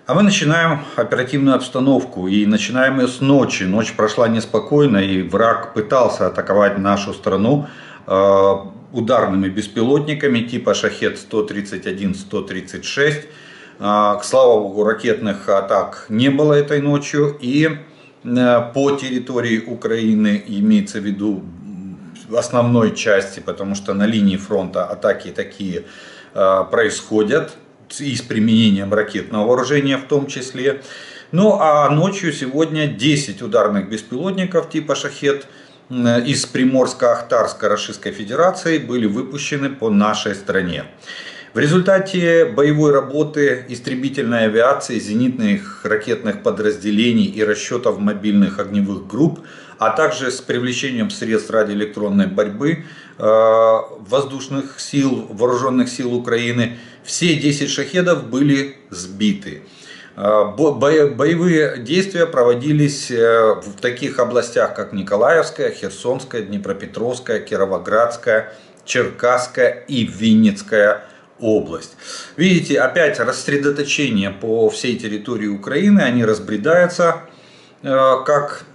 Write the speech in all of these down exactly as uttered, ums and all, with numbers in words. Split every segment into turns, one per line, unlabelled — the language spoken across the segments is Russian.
А мы начинаем оперативную обстановку и начинаем ее с ночи. Ночь прошла неспокойно, и враг пытался атаковать нашу страну э, ударными беспилотниками типа Шахед сто тридцать один сто тридцать шесть. Э, к слава богу, ракетных атак не было этой ночью, и э, по территории Украины, имеется в виду основной части, потому что на линии фронта атаки такие э, происходят, и с применением ракетного вооружения в том числе. Ну а ночью сегодня десять ударных беспилотников типа Шахед из Приморско-Ахтарска Российской Федерации были выпущены по нашей стране. В результате боевой работы истребительной авиации, зенитных ракетных подразделений и расчетов мобильных огневых групп, а также с привлечением средств радиоэлектронной борьбы воздушных сил, вооруженных сил Украины, все десять шахедов были сбиты. Боевые действия проводились в таких областях, как Николаевская, Херсонская, Днепропетровская, Кировоградская, Черкасская и Винницкая область. Видите, опять рассредоточение по всей территории Украины, они разбредаются как,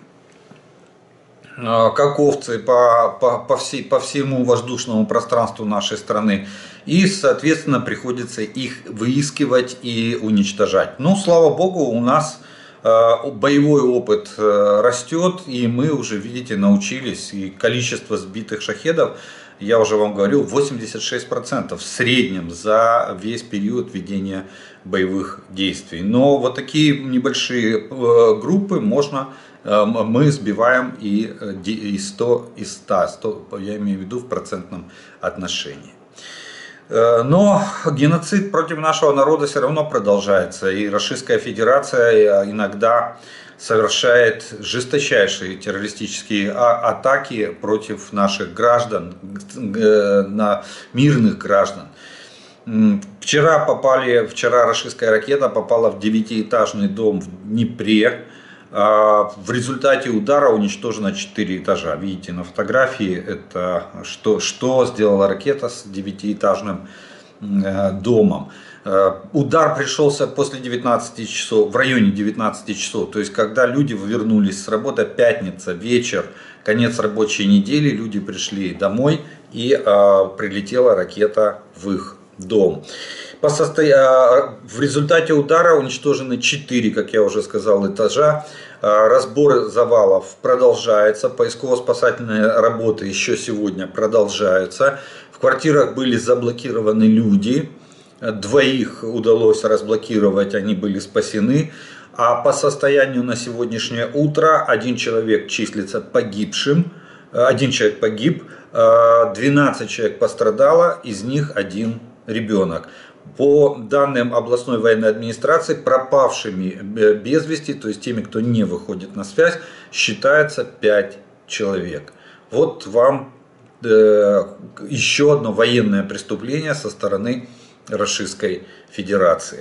как овцы по, по, по, всей, по всему воздушному пространству нашей страны. И, соответственно, приходится их выискивать и уничтожать. Но, слава богу, у нас боевой опыт растет, и мы уже, видите, научились. И количество сбитых шахедов, я уже вам говорил, восемьдесят шесть процентов в среднем за весь период ведения боевых действий. Но вот такие небольшие группы можно, мы сбиваем и из сто, из ста, сто, я имею в виду в процентном отношении. Но геноцид против нашего народа все равно продолжается, и Российская Федерация иногда совершает жесточайшие террористические атаки против наших граждан, на мирных граждан. Вчера попали, вчера российская ракета попала в девятиэтажный дом в Днепре. В результате удара уничтожено четыре этажа. Видите на фотографии, это что, что сделала ракета с девятиэтажным домом. Удар пришелся после девятнадцати часов, в районе девятнадцати часов. То есть, когда люди вернулись с работы, пятница, вечер, конец рабочей недели, люди пришли домой, и э, прилетела ракета в их дом. По состо... В результате удара уничтожены четыре, как я уже сказал, этажа. Разбор завалов продолжается. Поисково-спасательные работы еще сегодня продолжаются. В квартирах были заблокированы люди. Двоих удалось разблокировать, они были спасены. А по состоянию на сегодняшнее утро один человек числится погибшим. Один человек погиб, двенадцать человек пострадало, из них один ребенок. По данным областной военной администрации, пропавшими без вести, то есть теми, кто не выходит на связь, считается пять человек. Вот вам э, еще одно военное преступление со стороны Российской Федерации.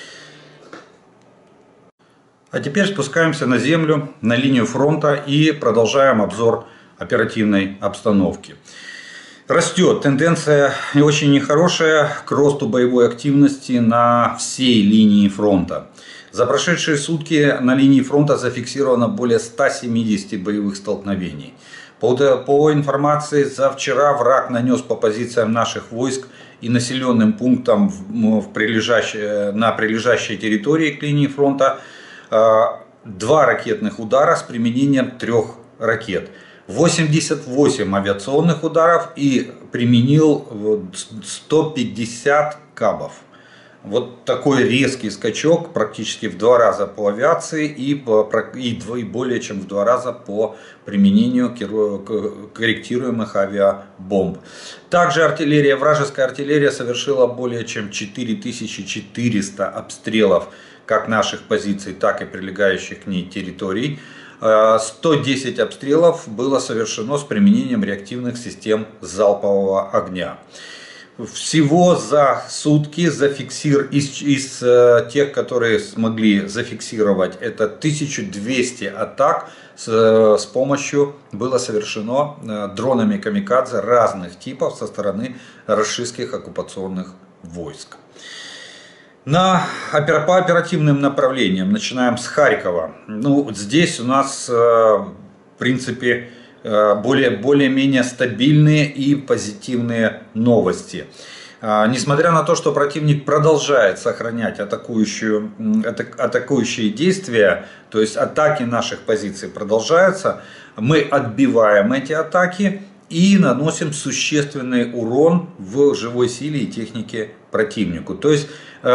А теперь спускаемся на землю, на линию фронта и продолжаем обзор оперативной обстановки. Растет тенденция не очень нехорошая к росту боевой активности на всей линии фронта. За прошедшие сутки на линии фронта зафиксировано более ста семидесяти боевых столкновений. По, по информации, за вчера враг нанес по позициям наших войск и населенным пунктам в, в прилежащей, на прилежащей территории к линии фронта два ракетных удара с применением трех ракет. восемьдесят восемь авиационных ударов и применил сто пятьдесят кабов. Вот такой резкий скачок, практически в два раза по авиации и, по, и, и более чем в два раза по применению корректируемых авиабомб. Также артиллерия, вражеская артиллерия совершила более чем четыре тысячи четыреста обстрелов как наших позиций, так и прилегающих к ней территорий. сто десять обстрелов было совершено с применением реактивных систем залпового огня. Всего за сутки зафиксир из, из э, тех, которые смогли зафиксировать, это тысяча двести атак с, э, с помощью было совершено э, дронами камикадзе разных типов со стороны российских оккупационных войск. На, по оперативным направлениям начинаем с Харькова. Ну, здесь у нас, в принципе, более, более-менее стабильные и позитивные новости. Несмотря на то, что противник продолжает сохранять атакующую, атакующие действия, то есть атаки наших позиций продолжаются, мы отбиваем эти атаки и наносим существенный урон в живой силе и технике противнику. То есть,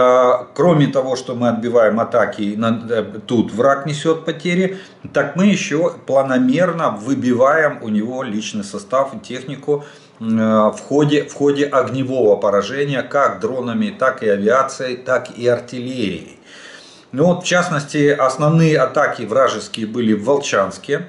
кроме того, что мы отбиваем атаки, тут враг несет потери, так мы еще планомерно выбиваем у него личный состав и технику в ходе, в ходе огневого поражения, как дронами, так и авиацией, так и артиллерией. Ну вот, в частности, основные атаки вражеские были в Волчанске.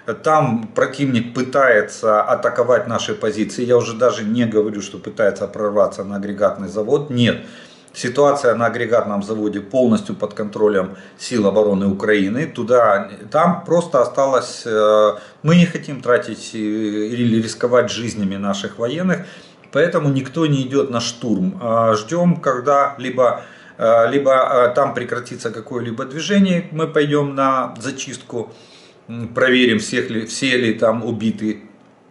Там противник пытается атаковать наши позиции. Я уже даже не говорю, что пытается прорваться на агрегатный завод. Нет. Ситуация на агрегатном заводе полностью под контролем сил обороны Украины. Туда, там просто осталось... Мы не хотим тратить или рисковать жизнями наших военных. Поэтому никто не идет на штурм. Ждем, когда либо, либо там прекратится какое-либо движение. Мы пойдем на зачистку. Проверим, всех ли, все ли там убиты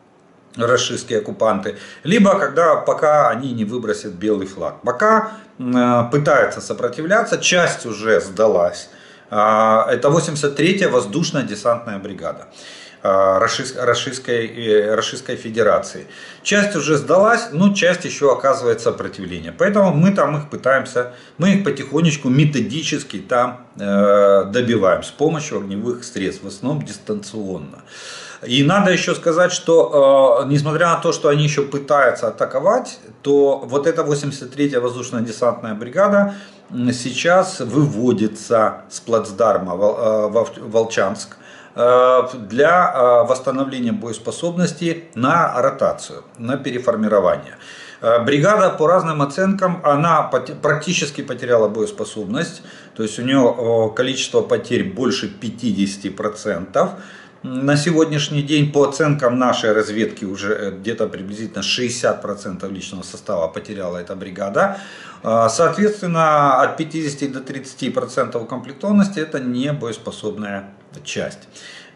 рашистские оккупанты. Либо когда пока они не выбросят белый флаг. Пока э, пытаются сопротивляться, часть уже сдалась. Э, это восемьдесят третья воздушно-десантная бригада э, Рашистской, э, Рашистской Федерации. Часть уже сдалась, но часть еще оказывает сопротивление. Поэтому мы там их пытаемся, мы их потихонечку, методически там э, добиваем с помощью огневых средств, в основном дистанционно. И надо еще сказать, что э, несмотря на то, что они еще пытаются атаковать, то вот эта восемьдесят третья воздушно-десантная бригада сейчас выводится с плацдарма Волчанск для восстановления боеспособности на ротацию, на переформирование. Бригада, по разным оценкам, она практически потеряла боеспособность, то есть у нее количество потерь больше пятидесяти процентов. На сегодняшний день, по оценкам нашей разведки, уже где-то приблизительно шестьдесят процентов личного состава потеряла эта бригада. Соответственно, от пятидесяти до тридцати процентов укомплектованности это не боеспособная часть.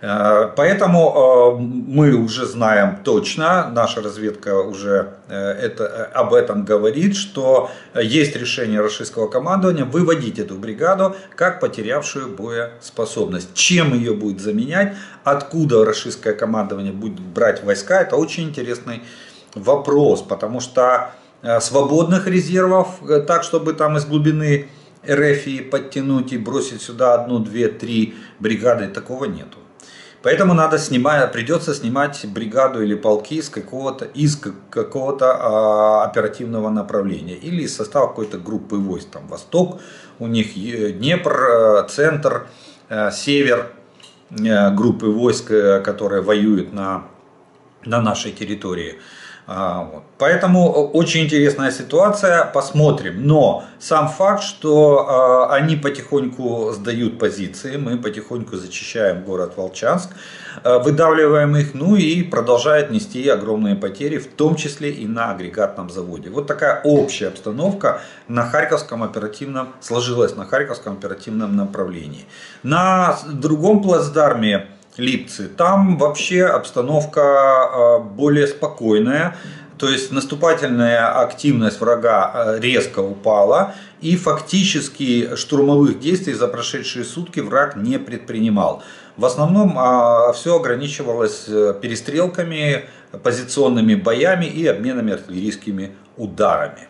Поэтому мы уже знаем точно, наша разведка уже это, об этом говорит, что есть решение рашистского командования выводить эту бригаду как потерявшую боеспособность. Чем ее будет заменять, откуда рашистское командование будет брать войска, это очень интересный вопрос, потому что свободных резервов, так чтобы там из глубины РФ подтянуть и бросить сюда одну, две, три бригады, такого нету. Поэтому надо снимать, придется снимать бригаду или полки из какого-то из какого-то а, оперативного направления или из состава какой-то группы войск. Там Восток, у них Днепр, Центр, Север, группы войск, которые воюют на, на нашей территории. Вот. Поэтому очень интересная ситуация, посмотрим. Но сам факт, что э, они потихоньку сдают позиции, мы потихоньку зачищаем город Волчанск, э, выдавливаем их, ну и продолжает нести огромные потери, в том числе и на агрегатном заводе. Вот такая общая обстановка на Харьковском оперативном, сложилась на Харьковском оперативном направлении. На другом плацдарме Липцы, там вообще обстановка более спокойная, то есть наступательная активность врага резко упала и фактически штурмовых действий за прошедшие сутки враг не предпринимал. В основном все ограничивалось перестрелками, позиционными боями и обменами артиллерийскими ударами.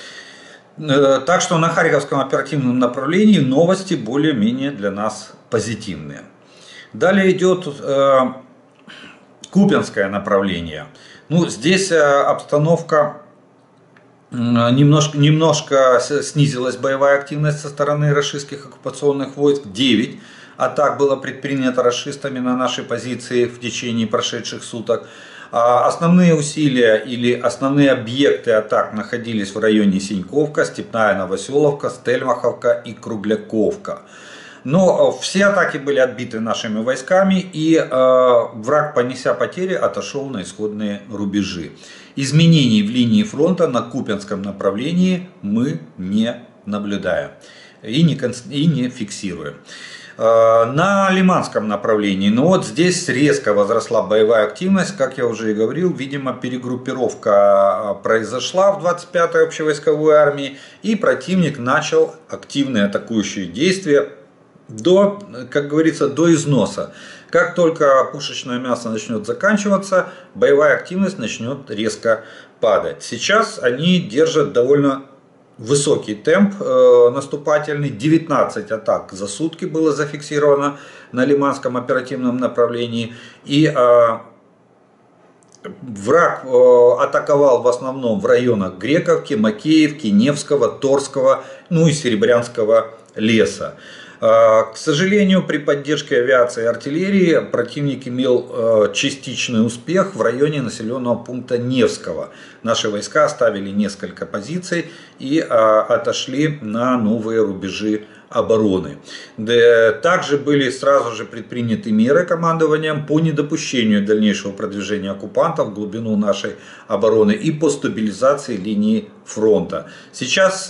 Так что на Харьковском оперативном направлении новости более-менее для нас позитивные. Далее идет э, Купянское направление. Ну, здесь э, обстановка э, немножко, немножко снизилась, боевая активность со стороны рашистских оккупационных войск. девять атак было предпринято рашистами на наши позиции в течение прошедших суток. А основные усилия или основные объекты атак находились в районе Синьковка, Степная Новоселовка, Стельмаховка и Кругляковка. Но все атаки были отбиты нашими войсками, и э, враг, понеся потери, отошел на исходные рубежи. Изменений в линии фронта на Купянском направлении мы не наблюдаем и не, и не фиксируем. На Лиманском направлении, ну вот здесь резко возросла боевая активность, как я уже и говорил, видимо перегруппировка произошла в двадцать пятой общевойсковой армии, и противник начал активные атакующие действия до, как говорится, до износа. Как только пушечное мясо начнет заканчиваться, боевая активность начнет резко падать. Сейчас они держат довольно высокий темп э, наступательный, девятнадцать атак за сутки было зафиксировано на Лиманском оперативном направлении, и э, враг э, атаковал в основном в районах Грековки, Макеевки, Невского, Торского, ну и Серебрянского леса. К сожалению, при поддержке авиации и артиллерии противник имел частичный успех в районе населенного пункта Невского. Наши войска оставили несколько позиций и отошли на новые рубежи обороны. Также были сразу же предприняты меры командованием по недопущению дальнейшего продвижения оккупантов в глубину нашей обороны и по стабилизации линии фронта. Сейчас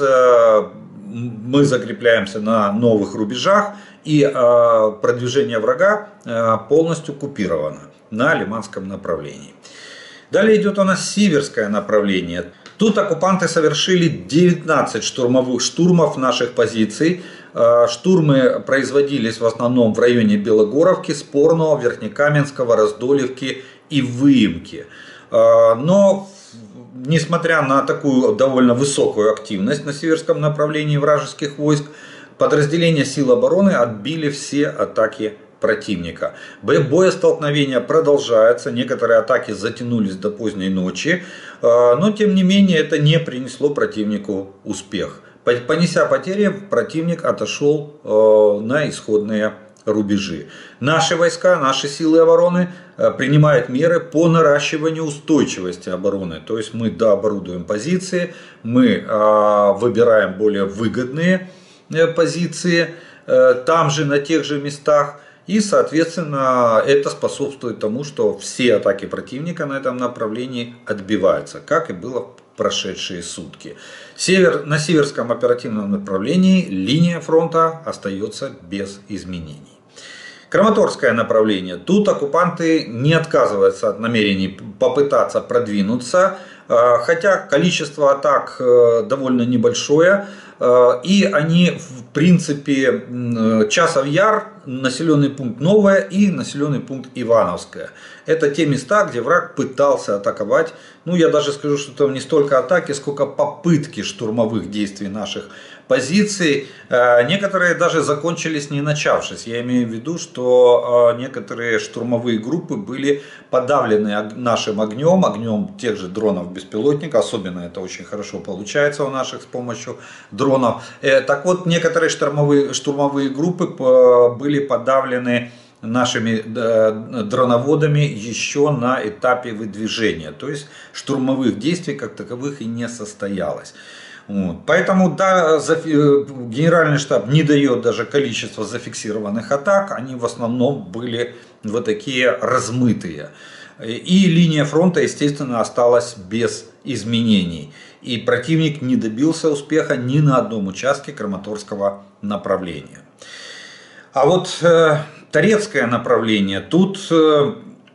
мы закрепляемся на новых рубежах, и э, продвижение врага э, полностью купировано на Лиманском направлении. Далее идет у нас северское направление. Тут оккупанты совершили девятнадцать штурмовых штурмов наших позиций. Э, штурмы производились в основном в районе Белогоровки, Спорного, Верхнекаменского, Раздольевки и Выемки. Э, но несмотря на такую довольно высокую активность на северском направлении вражеских войск, подразделения сил обороны отбили все атаки противника. Боестолкновения продолжаются, некоторые атаки затянулись до поздней ночи, но тем не менее это не принесло противнику успех. Понеся потери, противник отошел на исходные рубежи. Наши войска, наши силы обороны принимают меры по наращиванию устойчивости обороны. То есть мы дооборудуем позиции, мы выбираем более выгодные позиции там же, на тех же местах. И, соответственно, это способствует тому, что все атаки противника на этом направлении отбиваются, как и было в прошедшие сутки. Север, на северском оперативном направлении линия фронта остается без изменений. Краматорское направление. Тут оккупанты не отказываются от намерений попытаться продвинуться, хотя количество атак довольно небольшое, и они в принципе Часов Яр, населенный пункт Новое и населенный пункт Ивановское. Это те места, где враг пытался атаковать. Ну, я даже скажу, что там не столько атаки, сколько попытки штурмовых действий наших позиций. Некоторые даже закончились не начавшись. Я имею в виду, что некоторые штурмовые группы были подавлены нашим огнем, огнем тех же дронов-беспилотников. Особенно это очень хорошо получается у наших с помощью дронов. Так вот, некоторые штурмовые, штурмовые группы были подавлены нашими дроноводами еще на этапе выдвижения. То есть штурмовых действий как таковых и не состоялось. Вот. Поэтому да, генеральный штаб не дает даже количество зафиксированных атак, они в основном были вот такие размытые. И линия фронта, естественно, осталась без изменений. И противник не добился успеха ни на одном участке Краматорского направления. А вот э, Торецкое направление, тут э,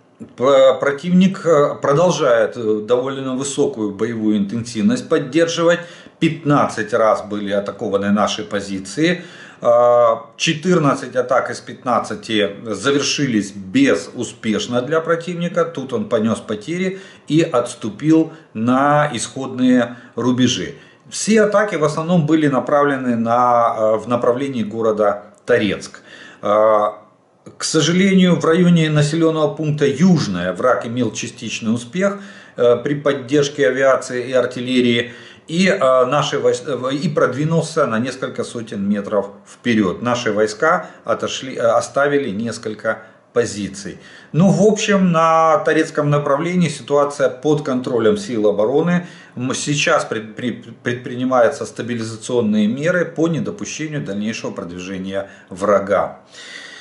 противник продолжает довольно высокую боевую интенсивность поддерживать. пятнадцать раз были атакованы наши позиции. четырнадцать атак из пятнадцати завершились безуспешно для противника. Тут он понес потери и отступил на исходные рубежи. Все атаки в основном были направлены на, в направлении города Торецк. К сожалению, в районе населенного пункта Южное враг имел частичный успех при поддержке авиации и артиллерии. И, наши войска, и продвинулся на несколько сотен метров вперед. Наши войска отошли, оставили несколько позиций. Ну, в общем, на Торецком направлении ситуация под контролем сил обороны. Сейчас предпринимаются стабилизационные меры по недопущению дальнейшего продвижения врага.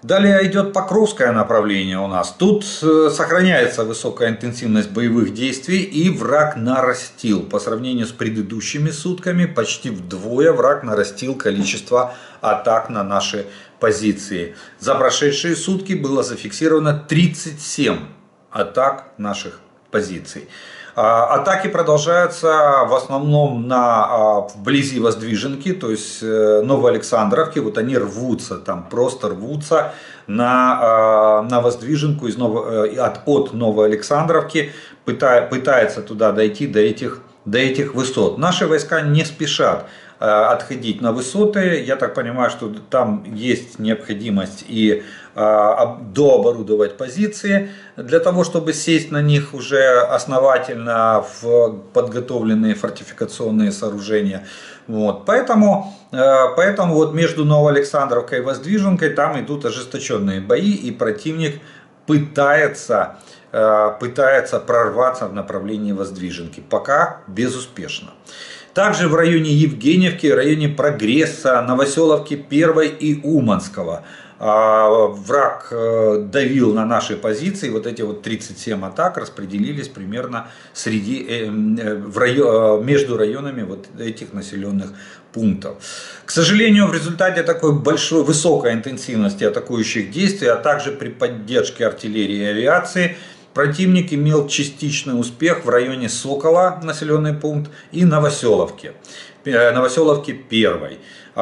Далее идет Покровское направление у нас. Тут сохраняется высокая интенсивность боевых действий, и враг нарастил. По сравнению с предыдущими сутками, почти вдвое враг нарастил количество атак на наши позиции. За прошедшие сутки было зафиксировано тридцать семь атак наших позиций. Атаки продолжаются в основном на, вблизи Воздвиженки, то есть Новоалександровки. Вот они рвутся, там просто рвутся на, на Воздвиженку из Ново, от, от Новоалександровки, пытая, пытается туда дойти до этих, до этих высот. Наши войска не спешат отходить на высоты. Я так понимаю, что там есть необходимость и дооборудовать позиции для того, чтобы сесть на них уже основательно в подготовленные фортификационные сооружения. Вот. Поэтому, поэтому вот между Новоалександровкой и Воздвиженкой там идут ожесточенные бои, и противник пытается, пытается прорваться в направлении Воздвиженки. Пока безуспешно. Также в районе Евгеньевки, в районе Прогресса, Новоселовки первой и Уманского враг давил на наши позиции. Вот эти вот тридцать семь атак распределились примерно среди, в район, между районами вот этих населенных пунктов. К сожалению, в результате такой большой, высокой интенсивности атакующих действий, а также при поддержке артиллерии и авиации, противник имел частичный успех в районе Сокола, населенный пункт, и Новоселовки, Новоселовки первой.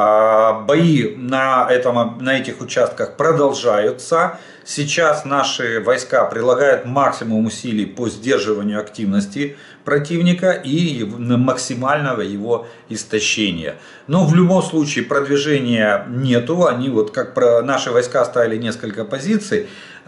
Бои на, этом, на этих участках продолжаются. Сейчас наши войска прилагают максимум усилий по сдерживанию активности противника и максимального его истощения. Но в любом случае продвижения нету. Они вот как про наши войска ставили несколько позиций.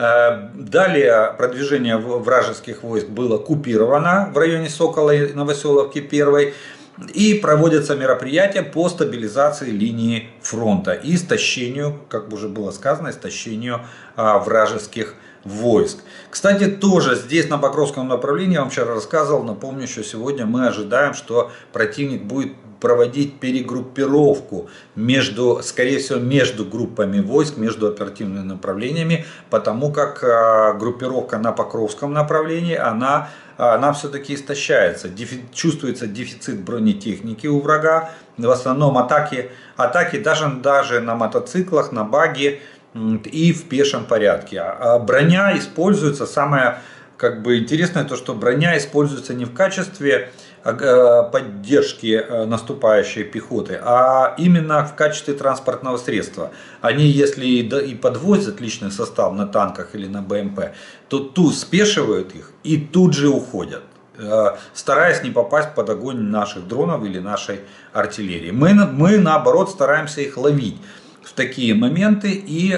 Далее продвижение вражеских войск было купировано в районе Сокола и Новоселовки первой. И проводятся мероприятия по стабилизации линии фронта и истощению, как уже было сказано, истощению а, вражеских войск. Кстати, тоже здесь на Покровском направлении, я вам вчера рассказывал, напомню, что сегодня мы ожидаем, что противник будет проводить перегруппировку между, скорее всего, между группами войск, между оперативными направлениями, потому как а, группировка на Покровском направлении, она она все-таки истощается. Дефи, чувствуется дефицит бронетехники у врага. В основном атаки, атаки даже, даже на мотоциклах, на баги и в пешем порядке. А броня используется, самое как бы интересное, то что броня используется не в качестве поддержки наступающей пехоты, а именно в качестве транспортного средства. Они, если и подвозят личный состав на танках или на БМП, то тут спешивают их и тут же уходят, стараясь не попасть под огонь наших дронов или нашей артиллерии. Мы, мы наоборот стараемся их ловить в такие моменты и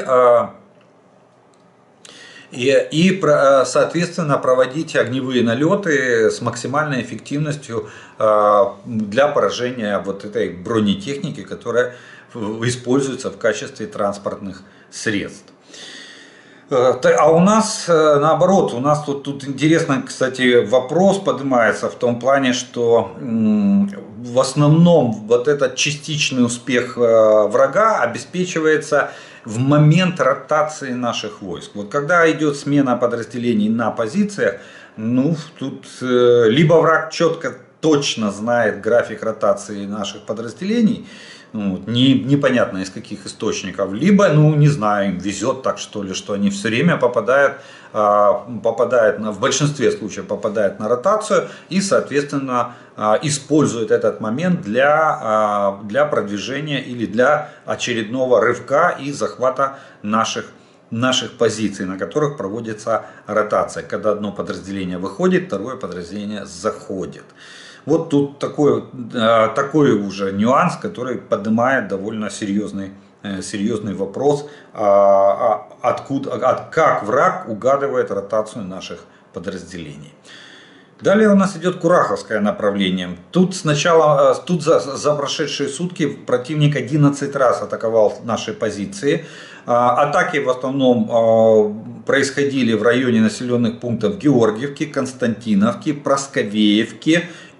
И, и, соответственно, проводить огневые налеты с максимальной эффективностью для поражения вот этой бронетехники, которая используется в качестве транспортных средств. А у нас наоборот, у нас тут, тут интересно, кстати, вопрос поднимается в том плане, что в основном вот этот частичный успех врага обеспечивается в момент ротации наших войск. Вот когда идет смена подразделений на позициях, ну тут э, либо враг четко, точно знает график ротации наших подразделений, ну, не, непонятно из каких источников, либо, ну не знаю, им везет так что ли, что они все время попадают, э, попадают на, в большинстве случаев попадают на ротацию и, соответственно, использует этот момент для, для продвижения или для очередного рывка и захвата наших, наших позиций, на которых проводится ротация. Когда одно подразделение выходит, второе подразделение заходит. Вот тут такой, такой уже нюанс, который поднимает довольно серьезный, серьезный вопрос, откуда, от, как враг угадывает ротацию наших подразделений. Далее у нас идет Кураховское направление. Тут сначала, тут за, за прошедшие сутки противник одиннадцать раз атаковал наши позиции. Атаки в основном происходили в районе населенных пунктов Георгиевки, Константиновки, Просковеевки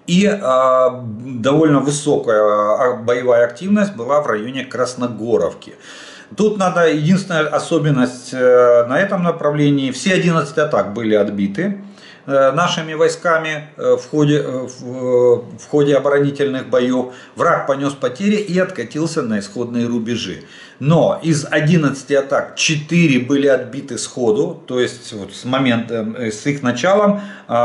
И э, довольно высокая боевая активность была в районе Красногоровки. Тут надо, единственная особенность э, на этом направлении, все одиннадцать атак были отбиты нашими войсками в ходе, в, в ходе оборонительных боев. Враг понес потери и откатился на исходные рубежи. Но из одиннадцати атак четыре были отбиты сходу, то есть вот с момента, с их началом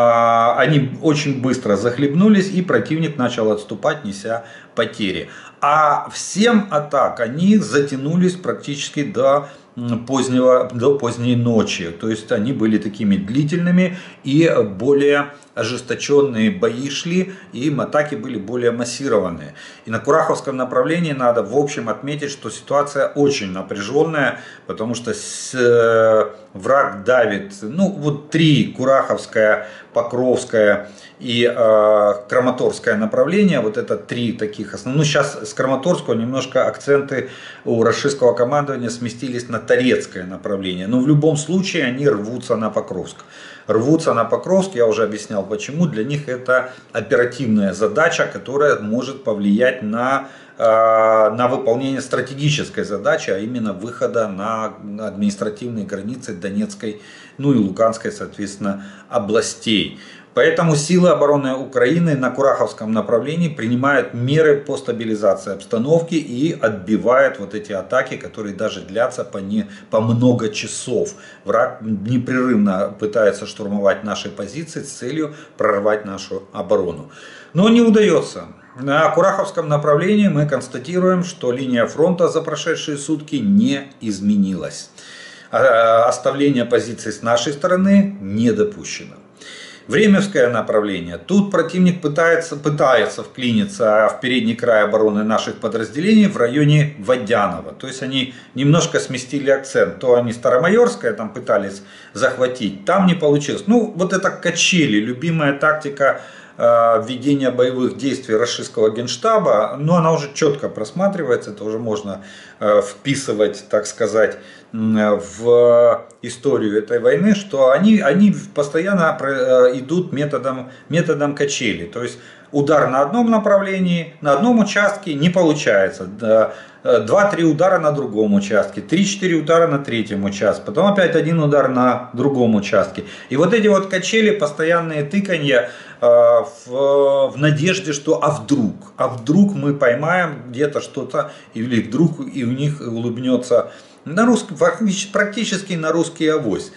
они очень быстро захлебнулись, и противник начал отступать, неся потери. А в семь атак они затянулись практически до позднего, до поздней ночи. То есть они были такими длительными, и более ожесточенные бои шли, и атаки были более массированные. И на Кураховском направлении надо в общем отметить, что ситуация очень напряженная, потому что с, э, враг давит, ну вот три: Кураховская, Покровская и э, Краматорское направление. Вот это три таких основных. Ну, сейчас с Краматорского немножко акценты у российского командования сместились на Торецкое направление. Но в любом случае они рвутся на Покровск. Рвутся на Покровск, я уже объяснял почему. Для них это оперативная задача, которая может повлиять на, э, на выполнение стратегической задачи, а именно выхода на административные границы Донецкой, ну и Луганской, соответственно, областей. Поэтому силы обороны Украины на Кураховском направлении принимают меры по стабилизации обстановки и отбивают вот эти атаки, которые даже длятся по, не, по много часов. Враг непрерывно пытается штурмовать наши позиции с целью прорвать нашу оборону. Но не удается. На Кураховском направлении мы констатируем, что линия фронта за прошедшие сутки не изменилась. Оставление позиций с нашей стороны не допущено. Времевское направление. Тут противник пытается, пытается вклиниться в передний край обороны наших подразделений в районе Водянова. То есть они немножко сместили акцент. То они Старомайорское там пытались захватить, там не получилось. Ну вот это качели, любимая тактика э, ведения боевых действий российского генштаба. Но она уже четко просматривается, это уже можно э, вписывать, так сказать, в историю этой войны, что они, они постоянно идут методом, методом качели. То есть удар на одном направлении, на одном участке не получается. два-три удара на другом участке, три-четыре удара на третьем участке, потом опять один удар на другом участке. И вот эти вот качели, постоянные тыканья в, в надежде, что а вдруг, а вдруг мы поймаем где-то что-то, или вдруг и у них улыбнется. На русский, практически на русский авось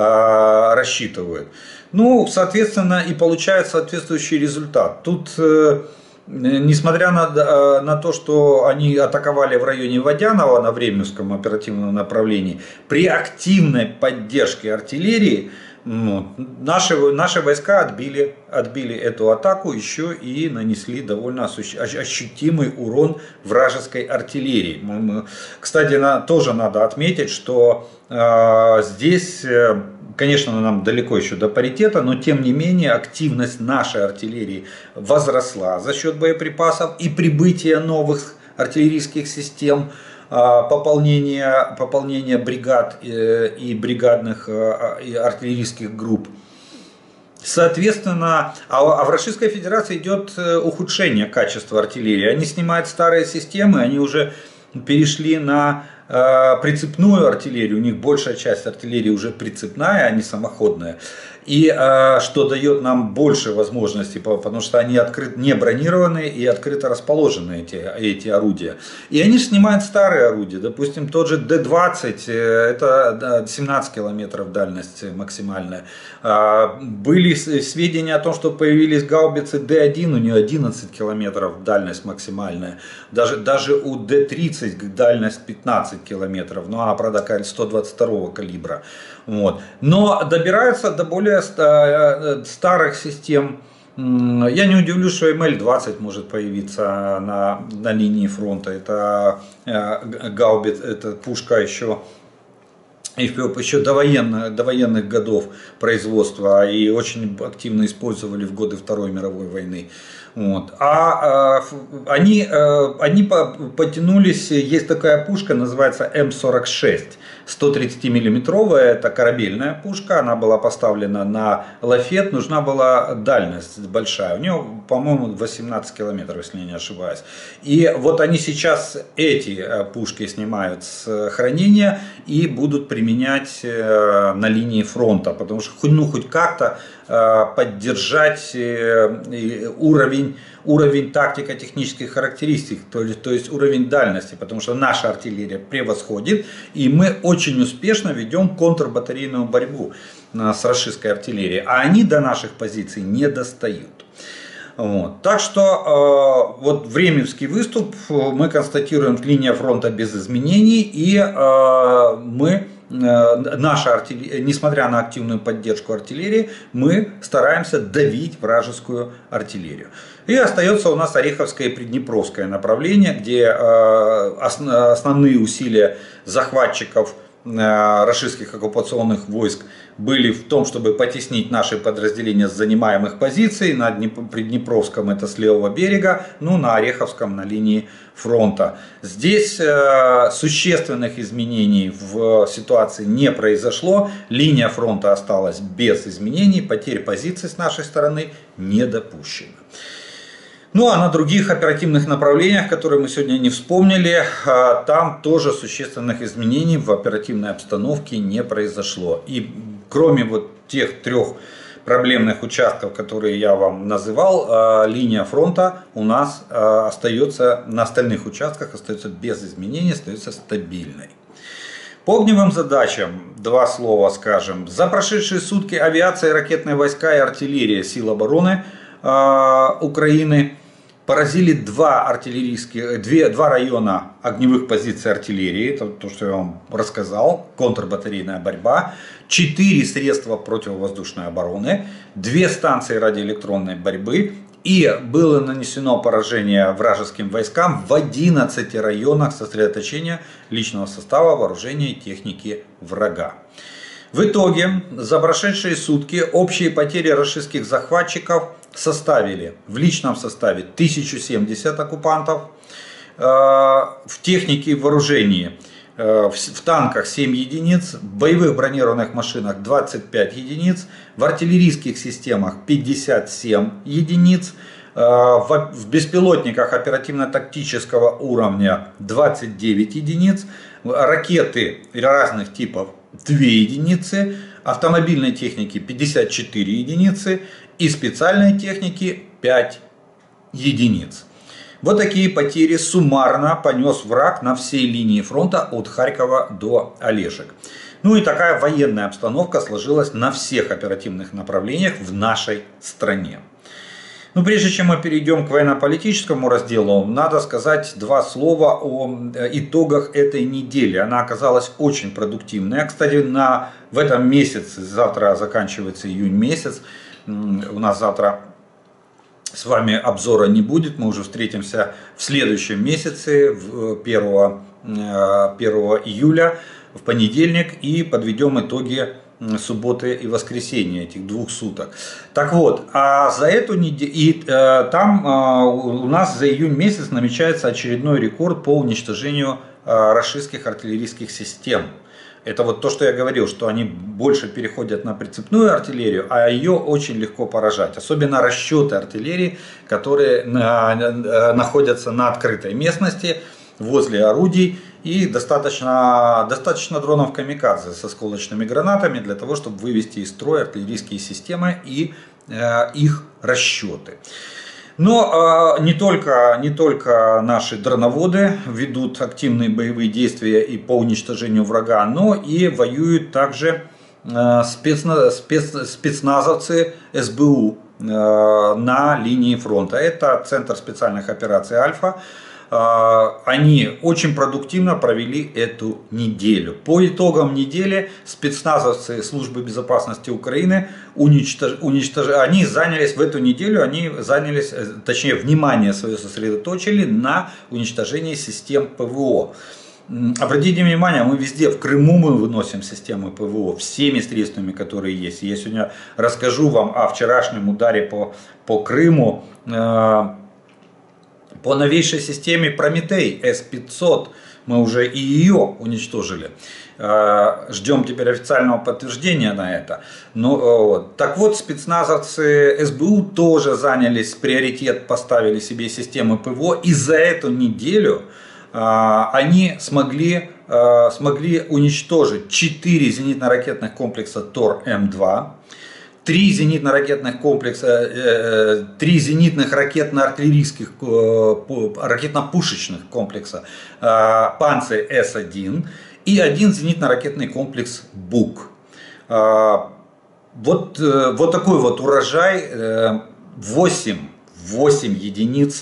э, рассчитывают. Ну, соответственно, и получают соответствующий результат. Тут, э, несмотря на, э, на то, что они атаковали в районе Водянова на Временском оперативном направлении, при активной поддержке артиллерии, ну, наши, наши войска отбили, отбили эту атаку еще и нанесли довольно ощутимый урон вражеской артиллерии. Кстати, на, тоже надо отметить, что э, здесь, э, конечно, нам далеко еще до паритета, но тем не менее активность нашей артиллерии возросла за счет боеприпасов и прибытия новых артиллерийских систем. Пополнение, пополнение бригад и бригадных и артиллерийских групп. Соответственно, а в Российской Федерации идет ухудшение качества артиллерии. Они снимают старые системы, они уже перешли на прицепную артиллерию. У них большая часть артиллерии уже прицепная, а не самоходная. И э, что дает нам больше возможностей, потому что они открыт, не бронированные и открыто расположены, эти, эти орудия. И они снимают старые орудия. Допустим, тот же Д двадцать, это семнадцать километров дальность максимальная. Были сведения о том, что появились гаубицы Д один, у нее одиннадцать километров дальность максимальная. Даже, даже у Д тридцать дальность пятнадцать километров, но она, правда, сто двадцать второго калибра. Вот. Но добираются до более старых систем. Я не удивлюсь, что Эм Эль двадцать может появиться на, на линии фронта. Это гаубиц, это пушка еще еще довоенных, довоенных годов производства и очень активно использовали в годы Второй мировой войны. Вот. А, а они, они потянулись, есть такая пушка, называется М сорок шесть, сто тридцатимиллиметровая, это корабельная пушка, она была поставлена на лафет, нужна была дальность большая, у нее, по-моему, восемнадцать километров, если я не ошибаюсь. И вот они сейчас эти пушки снимают с хранения и будут применять на линии фронта, потому что ну, хоть как-то поддержать уровень, уровень тактико-технических характеристик, то есть, то есть уровень дальности, потому что наша артиллерия превосходит, и мы очень успешно ведем контрбатарейную борьбу с рашистской артиллерией, а они до наших позиций не достают. Вот. Так что э, вот Временский выступ мы констатируем, линия фронта без изменений, и э, мы наша артиллерия, несмотря на активную поддержку артиллерии, мы стараемся давить вражескую артиллерию. И остается у нас Ореховское и Приднепровское направление, где основные усилия захватчиков рашистских оккупационных войск были в том, чтобы потеснить наши подразделения с занимаемых позиций. На Приднепровском это с левого берега, ну на Ореховском на линии фронта. Здесь э, существенных изменений в ситуации не произошло. Линия фронта осталась без изменений, потерь позиций с нашей стороны не допущено. Ну а на других оперативных направлениях, которые мы сегодня не вспомнили, там тоже существенных изменений в оперативной обстановке не произошло. И кроме вот тех трех проблемных участков, которые я вам называл, линия фронта у нас остается, на остальных участках остается без изменений, остается стабильной. По огневым задачам два слова скажем. За прошедшие сутки авиация, ракетные войска и артиллерия сил обороны Украины поразили два, артиллерийских, две, два района огневых позиций артиллерии, это то, что я вам рассказал, контрбатарейная борьба, четыре средства противовоздушной обороны, две станции радиоэлектронной борьбы, и было нанесено поражение вражеским войскам в одиннадцати районах сосредоточения личного состава, вооружения и техники врага. В итоге за прошедшие сутки общие потери рашистских захватчиков составили в личном составе тысячу семьдесят оккупантов, в технике и вооружении в танках семь единиц, в боевых бронированных машинах двадцать пять единиц, в артиллерийских системах пятьдесят семь единиц, в беспилотниках оперативно-тактического уровня двадцать девять единиц, ракеты разных типов две единицы, автомобильной техники пятьдесят четыре единицы и специальной техники пять единиц. Вот такие потери суммарно понес враг на всей линии фронта от Харькова до Олешек. Ну и такая военная обстановка сложилась на всех оперативных направлениях в нашей стране. Но прежде чем мы перейдем к военно-политическому разделу, надо сказать два слова о итогах этой недели. Она оказалась очень продуктивной. Кстати, на, в этом месяце, завтра заканчивается июнь месяц, у нас завтра с вами обзора не будет, мы уже встретимся в следующем месяце, первого июля, в понедельник, и подведем итоги субботы и воскресенья, этих двух суток. Так вот, а за эту неделю, и э, там э, у нас за июнь месяц намечается очередной рекорд по уничтожению э, рашистских артиллерийских систем. Это вот то, что я говорил, что они больше переходят на прицепную артиллерию, а ее очень легко поражать. Особенно расчеты артиллерии, которые находятся на открытой местности, возле орудий. И достаточно, достаточно дронов камикадзе со осколочными гранатами для того, чтобы вывести из строя артиллерийские системы и э, их расчеты. Но э, не, только, не только наши дроноводы ведут активные боевые действия и по уничтожению врага, но и воюют также э, спецна, спец, спецназовцы эс бэ у э, на линии фронта. Это Центр специальных операций «Альфа». Они очень продуктивно провели эту неделю. По итогам недели спецназовцы службы безопасности Украины уничтож... Уничтож... они занялись в эту неделю, они занялись, точнее внимание свое сосредоточили на уничтожении систем пэ вэ о. обратите внимание, мы везде, в Крыму мы выносим системы ПВО всеми средствами, которые есть. Я сегодня расскажу вам о вчерашнем ударе по, по Крыму, э, по новейшей системе Прометей эс пятьсот. Мы уже и ее уничтожили. Ждем теперь официального подтверждения на это. Ну, так вот, спецназовцы эс бэ у тоже занялись, приоритет поставили себе системы ПВО. И за эту неделю они смогли, смогли уничтожить четыре зенитно-ракетных комплекса Тор эм два. Три зенитно-ракетных комплекса, три зенитных ракетно-артиллерийских, ракетно-пушечных комплекса Панцирь эс один и один зенитно-ракетный комплекс Бук. Вот, вот такой вот урожай, восемь единиц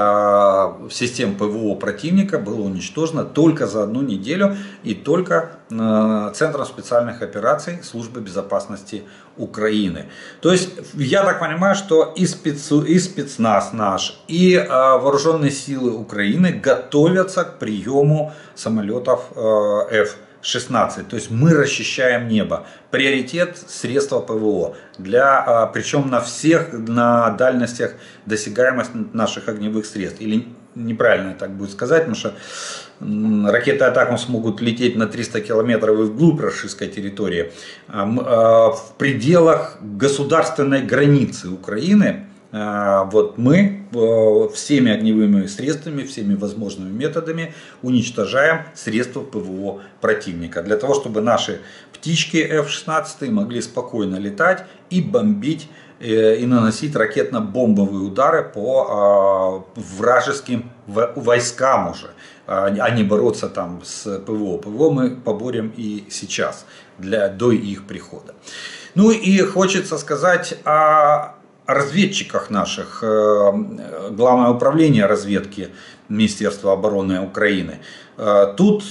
систем ПВО противника было уничтожено только за одну неделю и только Центром специальных операций Службы безопасности Украины. То есть я так понимаю, что и, спецу, и спецназ наш, и вооруженные силы Украины готовятся к приему самолетов эф шестнадцать. То есть мы расчищаем небо. Приоритет средства ПВО. Для, причем на всех, на дальностях досягаемости наших огневых средств. Или неправильно так будет сказать, потому что ракеты «Атакамс» смогут лететь на триста километров и вглубь российской территории. В пределах государственной границы Украины вот мы всеми огневыми средствами, всеми возможными методами уничтожаем средства ПВО противника. Для того, чтобы наши птички эф шестнадцать могли спокойно летать и бомбить, и наносить ракетно-бомбовые удары по вражеским войскам уже, а не бороться там с ПВО. ПВО мы поборем и сейчас, для, до их прихода. Ну и хочется сказать о разведчиках наших. Главное управление разведки Министерства обороны Украины. Тут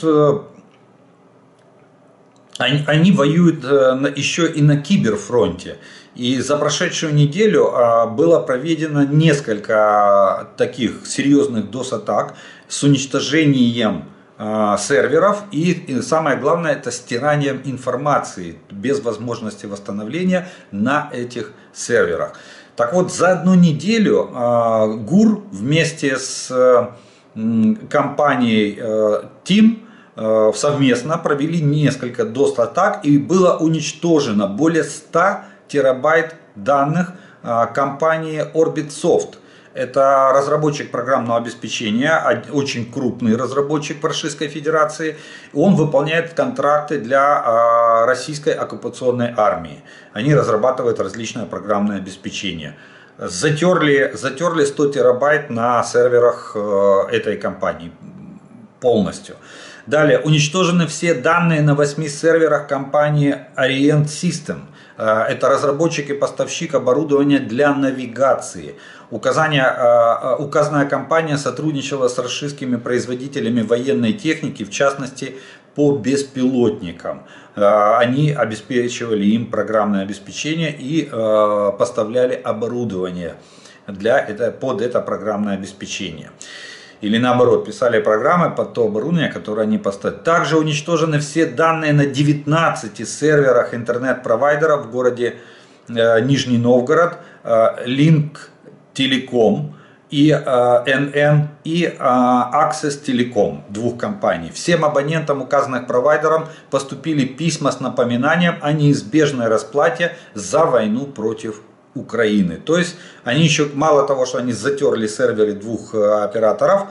они, они воюют еще и на киберфронте. И за прошедшую неделю было проведено несколько таких серьезных дос-атак с уничтожением серверов и, самое главное, это стиранием информации без возможности восстановления на этих серверах. Так вот, за одну неделю ГУР вместе с компанией Тим совместно провели несколько дос-атак и было уничтожено более ста терабайт данных компании Orbitsoft. Это разработчик программного обеспечения, очень крупный разработчик Российской Федерации. Он выполняет контракты для российской оккупационной армии. Они разрабатывают различное программное обеспечение. Затерли, затерли сто терабайт на серверах этой компании полностью. Далее, уничтожены все данные на восьми серверах компании Orient System. Это разработчик и поставщик оборудования для навигации. Указание, указанная компания сотрудничала с российскими производителями военной техники, в частности по беспилотникам. Они обеспечивали им программное обеспечение и поставляли оборудование для это, под это программное обеспечение. Или наоборот, писали программы под то оборудование, которое они поставили. Также уничтожены все данные на девятнадцати серверах интернет-провайдеров в городе э, Нижний Новгород, э, Link Telecom и э, эн эн и э, Access Telecom, двух компаний. Всем абонентам указанных провайдерам поступили письма с напоминанием о неизбежной расплате за войну против Украины. То есть они еще, мало того, что они затерли серверы двух операторов,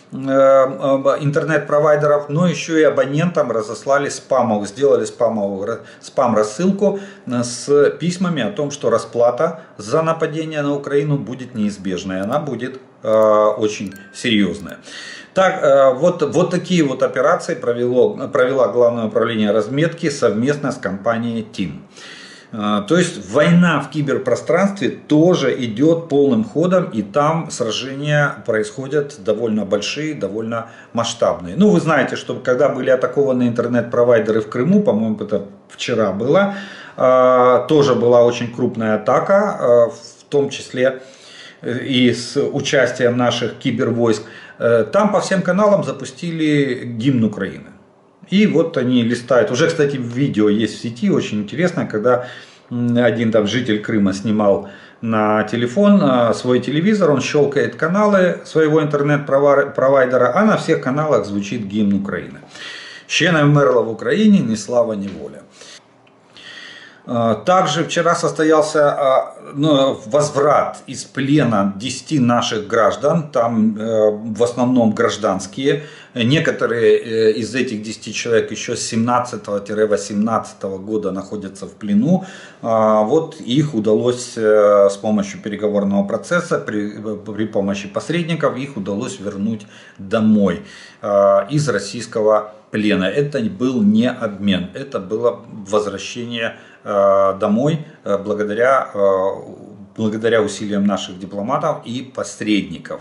интернет-провайдеров, но еще и абонентам разослали спамов, сделали спамовую спам-рассылку с письмами о том, что расплата за нападение на Украину будет неизбежной, она будет очень серьезная. Так, вот, вот такие вот операции провело, провела Главное управление разведки совместно с компанией Тим. То есть война в киберпространстве тоже идет полным ходом, и там сражения происходят довольно большие, довольно масштабные. Ну, вы знаете, что когда были атакованы интернет-провайдеры в Крыму, по-моему, это вчера было, тоже была очень крупная атака, в том числе и с участием наших кибервойск. Там по всем каналам запустили гимн Украины. И вот они листают. Уже, кстати, видео есть в сети, очень интересно, когда один там житель Крыма снимал на телефон свой телевизор, он щелкает каналы своего интернет-провайдера, а на всех каналах звучит гимн Украины. Ще не вмерла в Украине ни слава, ни воля. Также вчера состоялся ну, возврат из плена десяти наших граждан, там в основном гражданские. Некоторые из этих десяти человек еще с семнадцатого-восемнадцатого года находятся в плену. Вот их удалось с помощью переговорного процесса, при, при помощи посредников, их удалось вернуть домой из российского плена. Это был не обмен, это было возвращение домой благодаря, благодаря усилиям наших дипломатов и посредников.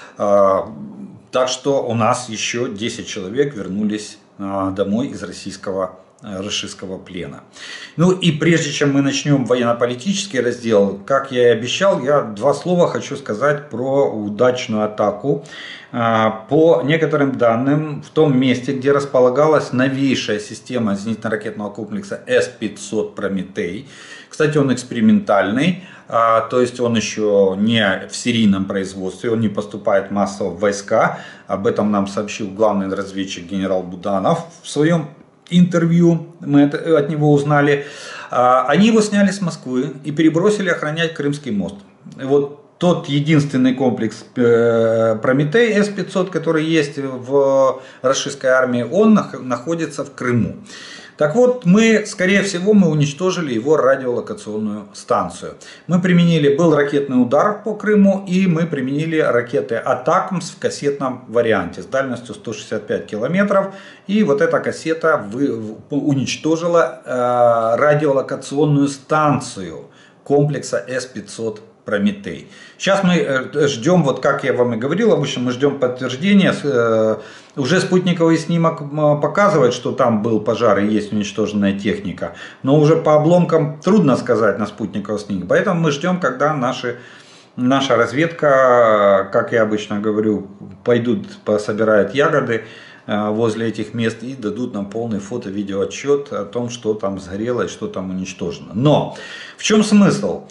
Так что у нас еще десять человек вернулись домой из российского, российского плена. Ну и прежде чем мы начнем военно-политический раздел, как я и обещал, я два слова хочу сказать про удачную атаку. По некоторым данным, в том месте, где располагалась новейшая система зенитно-ракетного комплекса эс пятьсот Прометей, кстати, он экспериментальный, то есть он еще не в серийном производстве, он не поступает массово в войска, об этом нам сообщил главный разведчик генерал Буданов в своем интервью, мы это, от него узнали. Они его сняли с Москвы и перебросили охранять Крымский мост. Вот тот единственный комплекс Прометей эс пятьсот, который есть в российской армии, он находится в Крыму. Так вот, мы, скорее всего, мы уничтожили его радиолокационную станцию. Мы применили, был ракетный удар по Крыму, и мы применили ракеты Атакмс в кассетном варианте с дальностью сто шестьдесят пять километров. И вот эта кассета уничтожила радиолокационную станцию комплекса эс пятьсот Прометей. Сейчас мы ждем, вот как я вам и говорил, обычно мы ждем подтверждения. Уже спутниковый снимок показывает, что там был пожар и есть уничтоженная техника. Но уже по обломкам трудно сказать на спутниковом снимке. Поэтому мы ждем, когда наши, наша разведка, как я обычно говорю, пойдут, пособирают ягоды возле этих мест и дадут нам полный фото-видеоотчет о том, что там сгорело и что там уничтожено. Но в чем смысл?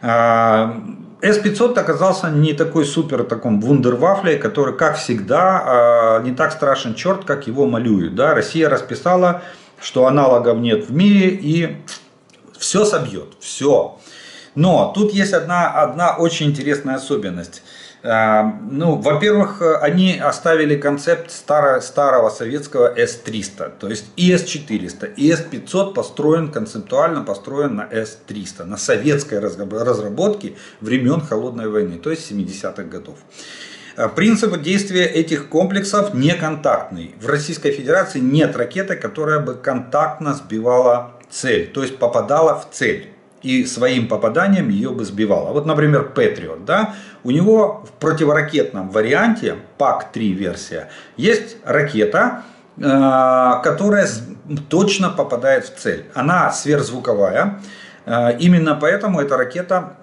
эс пятьсот оказался не такой супер таком вундервафлей, который, как всегда, не так страшен черт, как его малюют. Да? Россия расписала, что аналогов нет в мире и все собьет, все. Но тут есть одна, одна очень интересная особенность. Ну, во-первых, они оставили концепт старого, старого советского эс триста, то есть и эс четыреста, и эс пятьсот построен, концептуально построен на эс триста, на советской разработке времен Холодной войны, то есть семидесятых годов. Принцип действия этих комплексов неконтактный. В Российской Федерации нет ракеты, которая бы контактно сбивала цель, то есть попадала в цель. И своим попаданием ее бы сбивало. Вот, например, Патриот, да, у него в противоракетном варианте, пак три версия, есть ракета, которая точно попадает в цель. Она сверхзвуковая, именно поэтому эта ракета,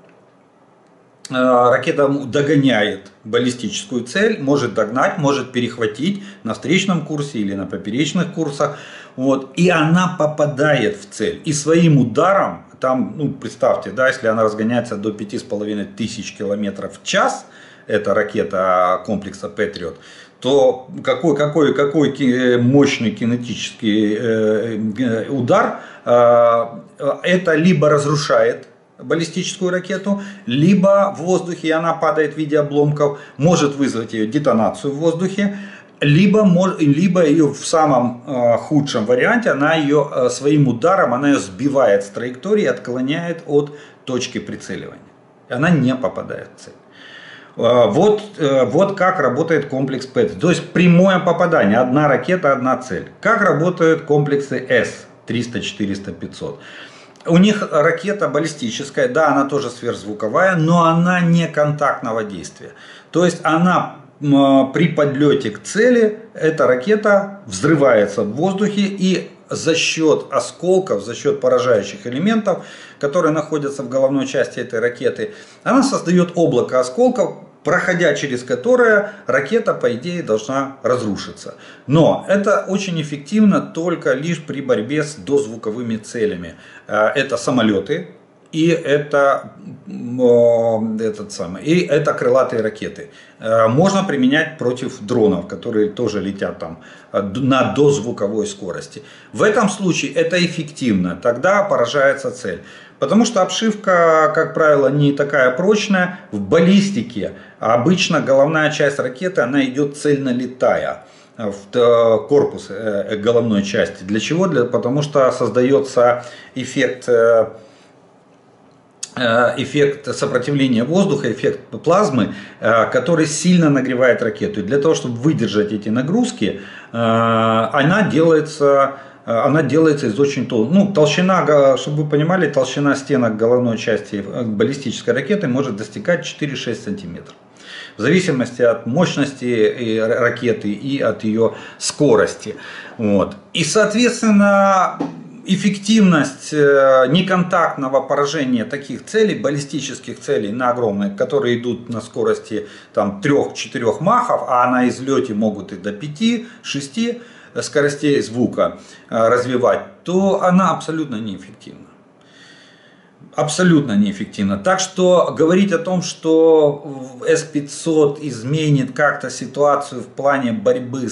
ракета догоняет баллистическую цель, может догнать, может перехватить на встречном курсе или на поперечных курсах. Вот, и она попадает в цель. И своим ударом, там, ну, представьте, да, если она разгоняется до пяти с половиной тысяч километров в час, эта ракета комплекса Патриот, то какой, какой, какой мощный кинетический удар, это либо разрушает баллистическую ракету, либо в воздухе она падает в виде обломков, может вызвать ее детонацию в воздухе, либо, либо ее в самом худшем варианте, она ее своим ударом, она ее сбивает с траектории, отклоняет от точки прицеливания. Она не попадает в цель. Вот, вот как работает комплекс Пэт. То есть прямое попадание, одна ракета, одна цель. Как работают комплексы эс триста, четыреста, пятьсот. У них ракета баллистическая, да, она тоже сверхзвуковая, но она не контактного действия. То есть она при подлете к цели, эта ракета взрывается в воздухе и за счет осколков, за счет поражающих элементов, которые находятся в головной части этой ракеты, она создает облако осколков, проходя через которое ракета, по идее, должна разрушиться. Но это очень эффективно только лишь при борьбе с дозвуковыми целями. Это самолеты и это, этот самый, и это крылатые ракеты. Можно применять против дронов, которые тоже летят там на дозвуковой скорости. В этом случае это эффективно, тогда поражается цель. Потому что обшивка, как правило, не такая прочная. В баллистике обычно головная часть ракеты, она идет цельно летая в корпус головной части. Для чего? Для, потому что создается эффект, эффект сопротивления воздуха, эффект плазмы, который сильно нагревает ракету. И для того, чтобы выдержать эти нагрузки, она делается... Она делается из очень толстой. Ну, толщина, чтобы вы понимали, толщина стенок головной части баллистической ракеты может достигать четыре-шесть сантиметров. В зависимости от мощности ракеты и от ее скорости. Вот. И, соответственно, эффективность неконтактного поражения таких целей, баллистических целей на огромные, которые идут на скорости три-четыре махов, а на излете могут и до пяти-шести скоростей звука развивать, то она абсолютно неэффективна. Абсолютно неэффективна. Так что говорить о том, что эс пятьсот изменит как-то ситуацию в плане борьбы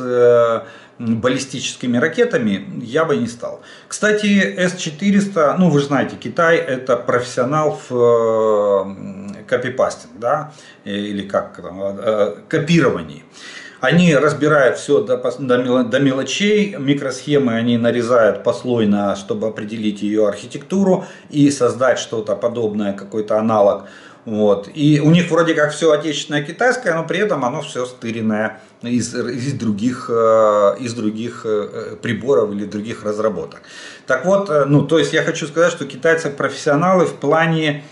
с баллистическими ракетами, я бы не стал. Кстати, эс четыреста, ну вы же знаете, Китай это профессионал в копипастинг, да, или как там, копировании. Они разбирают все до, до, до мелочей, микросхемы они нарезают послойно, чтобы определить ее архитектуру и создать что-то подобное, какой-то аналог. Вот. И у них вроде как все отечественное китайское, но при этом оно все стыренное из, из, других, из других приборов или других разработок. Так вот, ну, то есть я хочу сказать, что китайцы профессионалы в плане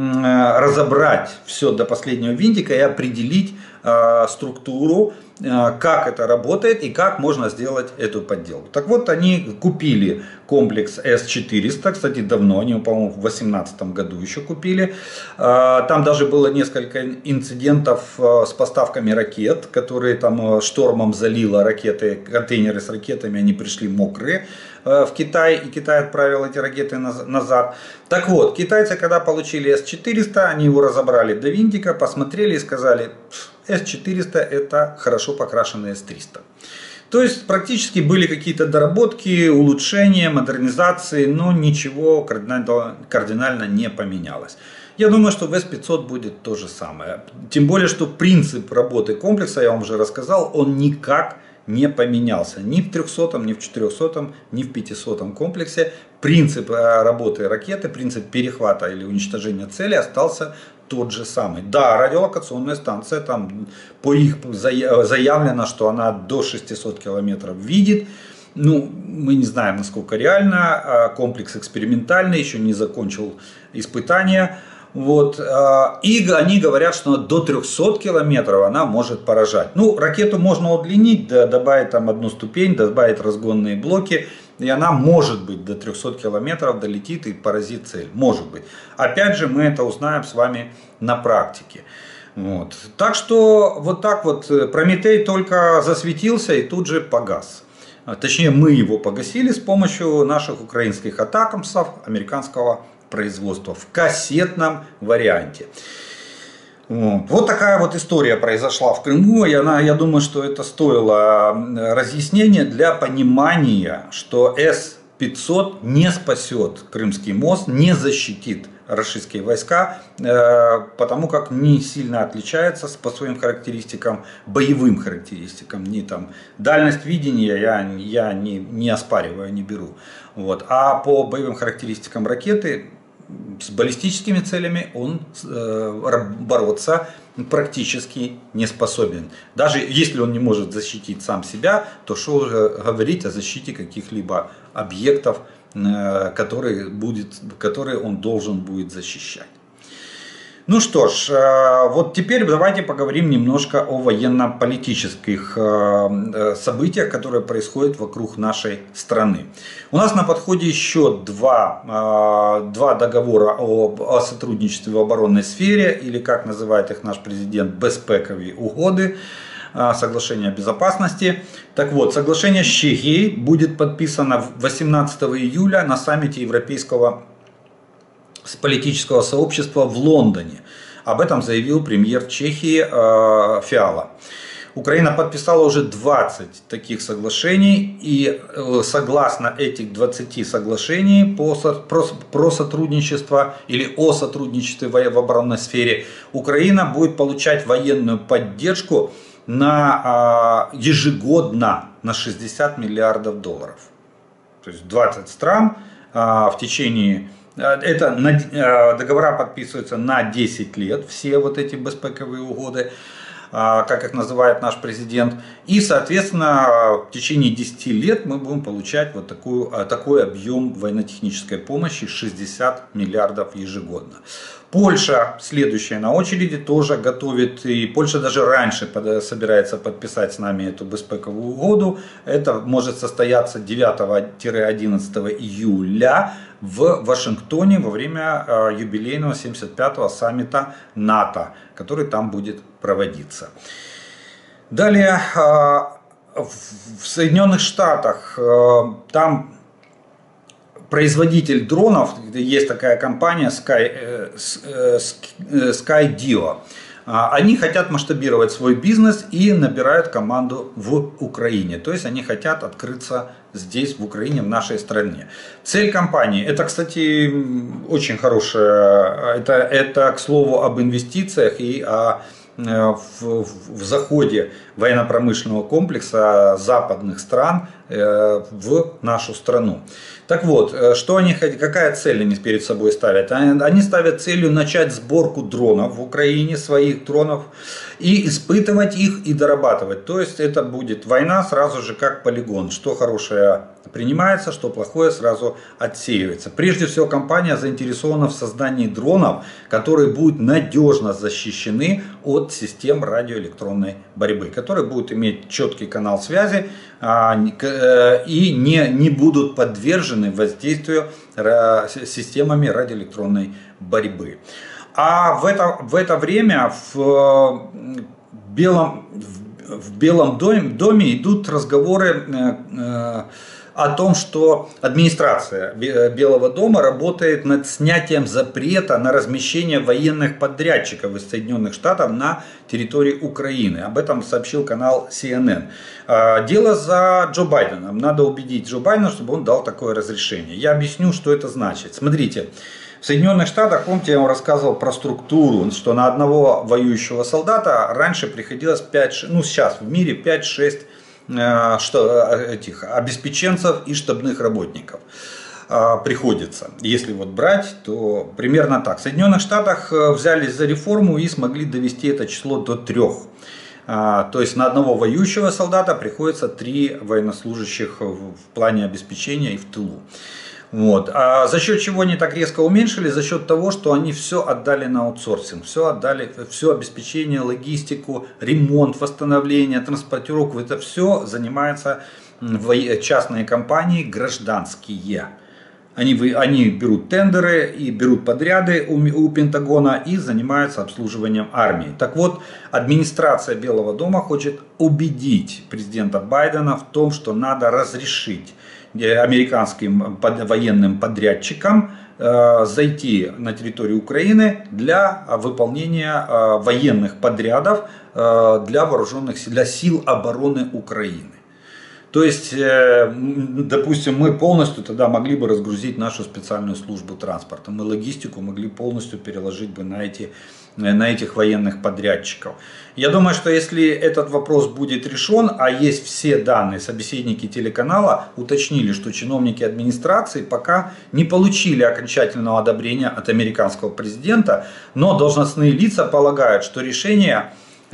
разобрать все до последнего винтика и определить э, структуру, э, как это работает и как можно сделать эту подделку. Так вот, они купили комплекс эс четыреста, кстати, давно, они, по-моему, в две тысячи восемнадцатом году еще купили. Э, там даже было несколько инцидентов э, с поставками ракет, которые там штормом залило ракеты, контейнеры с ракетами, они пришли мокрые в Китай, и Китай отправил эти ракеты назад. Так вот, китайцы, когда получили эс четыреста, они его разобрали до винтика, посмотрели и сказали, эс четыреста это хорошо покрашенный эс триста. То есть практически были какие-то доработки, улучшения, модернизации, но ничего кардинально, кардинально не поменялось. Я думаю, что в эс пятьсот будет то же самое. Тем более, что принцип работы комплекса, я вам уже рассказал, он никак не поменялся ни в трехсотом, ни в четырехсотом, ни в пятисотом комплексе. Принцип работы ракеты, принцип перехвата или уничтожения цели остался тот же самый. Да, радиолокационная станция, там по их заявлено, что она до шестисот километров видит. Ну, мы не знаем, насколько реально. Комплекс экспериментальный, еще не закончил испытания. Вот. И они говорят, что до трехсот километров она может поражать. Ну, ракету можно удлинить, добавить там одну ступень, добавить разгонные блоки. И она может быть до трехсот километров долетит и поразит цель. Может быть. Опять же, мы это узнаем с вами на практике. Вот. Так что вот так вот Прометей только засветился и тут же погас. Точнее, мы его погасили с помощью наших украинских атакамсов американского производства в кассетном варианте. Вот. Вот такая вот история произошла в Крыму, и она, я думаю, что это стоило разъяснения для понимания, что эс пятьсот не спасет Крымский мост, не защитит российские войска, потому как не сильно отличается по своим характеристикам, боевым характеристикам, не там дальность видения я, я не, не оспариваю, не беру. Вот. А по боевым характеристикам ракеты с баллистическими целями он э, бороться практически не способен. Даже если он не может защитить сам себя, то что уже говорить о защите каких-либо объектов, э, которые, будет, которые он должен будет защищать. Ну что ж, вот теперь давайте поговорим немножко о военно-политических событиях, которые происходят вокруг нашей страны. У нас на подходе еще два, два договора о, о сотрудничестве в оборонной сфере, или как называет их наш президент, безпековые угоды, соглашение о безопасности. Так вот, соглашение с Чехией будет подписано восемнадцатого июля на саммите Европейского политического сообщества в Лондоне. Об этом заявил премьер Чехии э, Фиала. Украина подписала уже двадцать таких соглашений, и э, согласно этих двадцати соглашений по, про, про сотрудничество или о сотрудничестве в, в оборонной сфере, Украина будет получать военную поддержку на, э, ежегодно на шестьдесят миллиардов долларов. То есть двадцать стран э, в течение... Это договора подписываются на десять лет, все вот эти безпековые угоды, как их называет наш президент. И, соответственно, в течение десяти лет мы будем получать вот такую, такой объем военно-технической помощи, шестьдесят миллиардов ежегодно. Польша, следующая на очереди, тоже готовит, и Польша даже раньше собирается подписать с нами эту безпековую угоду. Это может состояться девятого-одиннадцатого июля в Вашингтоне во время юбилейного семьдесят пятого саммита НАТО, который там будет проводиться. Далее, в Соединенных Штатах, там производитель дронов, есть такая компания Sky, Skydio. Они хотят масштабировать свой бизнес и набирают команду в Украине. То есть они хотят открыться здесь, в Украине, в нашей стране. Цель компании, это, кстати, очень хорошая, это, это к слову об инвестициях и о В, в заходе военно-промышленного комплекса западных стран в нашу страну. Так вот, что они, какая цель они перед собой ставят? Они ставят целью начать сборку дронов в Украине, своих дронов, и испытывать их и дорабатывать. То есть это будет война сразу же как полигон. Что хорошее принимается, что плохое сразу отсеивается. Прежде всего, компания заинтересована в создании дронов, которые будут надежно защищены от систем радиоэлектронной борьбы, которые будут иметь четкий канал связи и не, не будут подвержены воздействию системами радиоэлектронной борьбы. А в это, в это время в Белом, в Белом доме, доме идут разговоры о том, что администрация Белого дома работает над снятием запрета на размещение военных подрядчиков из Соединенных Штатов на территории Украины. Об этом сообщил канал си эн эн. Дело за Джо Байденом. Надо убедить Джо Байдена, чтобы он дал такое разрешение. Я объясню, что это значит. Смотрите. В Соединенных Штатах, помните, я вам рассказывал про структуру, что на одного воюющего солдата раньше приходилось пять, ну сейчас в мире пять-шесть что, этих обеспеченцев и штабных работников приходится. Если вот брать, то примерно так. В Соединенных Штатах взялись за реформу и смогли довести это число до трех. То есть на одного воюющего солдата приходится три военнослужащих в плане обеспечения и в тылу. Вот. А за счет чего они так резко уменьшили? За счет того, что они все отдали на аутсорсинг, все отдали, все обеспечение, логистику, ремонт, восстановление, транспортировку, это все занимаются частные компании гражданские. Они, они берут тендеры и берут подряды у, у Пентагона и занимаются обслуживанием армии. Так вот, администрация Белого дома хочет убедить президента Байдена в том, что надо разрешить американским военным подрядчикам зайти на территорию Украины для выполнения военных подрядов для вооруженных сил, для сил обороны Украины. То есть, допустим, мы полностью тогда могли бы разгрузить нашу специальную службу транспорта. Мы логистику могли полностью переложить бы на, эти, на этих военных подрядчиков. Я думаю, что если этот вопрос будет решен, а есть все данные, собеседники телеканала уточнили, что чиновники администрации пока не получили окончательного одобрения от американского президента, но должностные лица полагают, что решение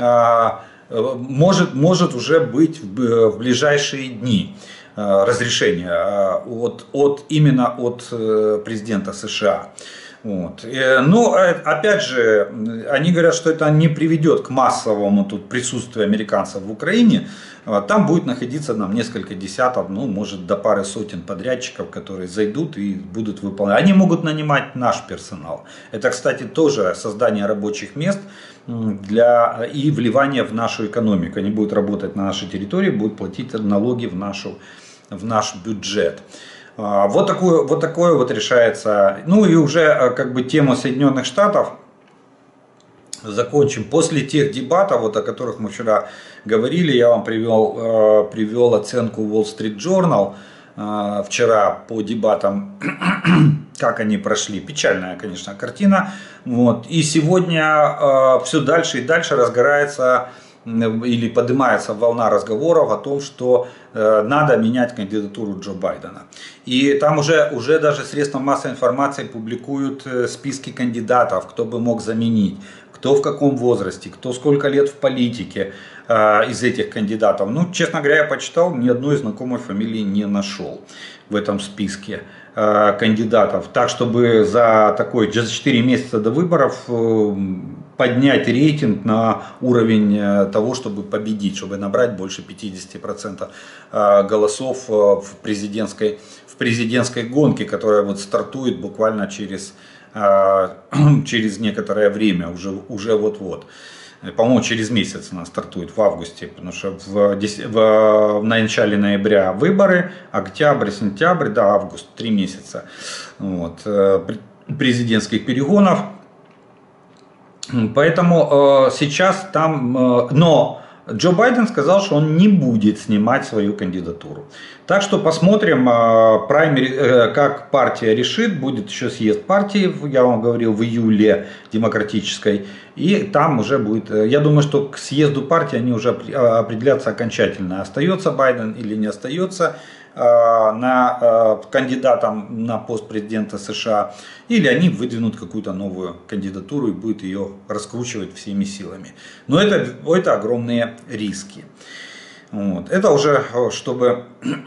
Может, может уже быть в ближайшие дни разрешение от, от, именно от президента США. Вот. Но опять же, они говорят, что это не приведет к массовому тут присутствию американцев в Украине. Там будет находиться нам несколько десятков, ну, может, до пары сотен подрядчиков, которые зайдут и будут выполнять. Они могут нанимать наш персонал. Это, кстати, тоже создание рабочих мест для, и вливание в нашу экономику. Они будут работать на нашей территории, будут платить налоги в, нашу, в наш бюджет. Вот такое, вот такое вот решается. Ну и уже как бы тему Соединенных Штатов закончим. После тех дебатов, вот, о которых мы вчера говорили, я вам привел, привел оценку Wall Street Journal вчера по дебатам, как они прошли. Печальная, конечно, картина. Вот. И сегодня все дальше и дальше разгорается или поднимается волна разговоров о том, что э, надо менять кандидатуру Джо Байдена. И там уже, уже даже средства массовой информации публикуют э, списки кандидатов, кто бы мог заменить, кто в каком возрасте, кто сколько лет в политике э, из этих кандидатов. Ну, честно говоря, я почитал, ни одной знакомой фамилии не нашел в этом списке э, кандидатов. Так, чтобы за такой, за четыре месяца до выборов э, поднять рейтинг на уровень того, чтобы победить, чтобы набрать больше пятидесяти процентов голосов в президентской, в президентской гонке, которая вот стартует буквально через, через некоторое время, уже, уже вот-вот. По-моему, через месяц она стартует, в августе, потому что в, в, в начале ноября выборы, октябрь, сентябрь, да, август, три месяца вот, президентских перегонов. Поэтому э, сейчас там, э, но Джо Байден сказал, что он не будет снимать свою кандидатуру. Так что посмотрим, э, праймери, э, как партия решит. Будет еще съезд партии, я вам говорил, в июле демократической. И там уже будет, э, я думаю, что к съезду партии они уже определятся окончательно, остается Байден или не остается на кандидатом на пост президента США, или они выдвинут какую-то новую кандидатуру и будут ее раскручивать всеми силами. Но это, это огромные риски. Вот. Это уже чтобы,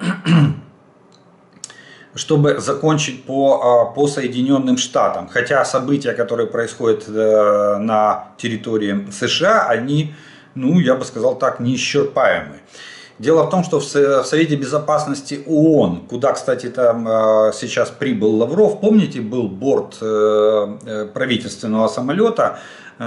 чтобы закончить по, по Соединенным Штатам. Хотя события, которые происходят на территории США, они, ну, я бы сказал так, неисчерпаемы. Дело в том, что в Совете Безопасности ООН, куда, кстати, там сейчас прибыл Лавров, помните, был борт правительственного самолета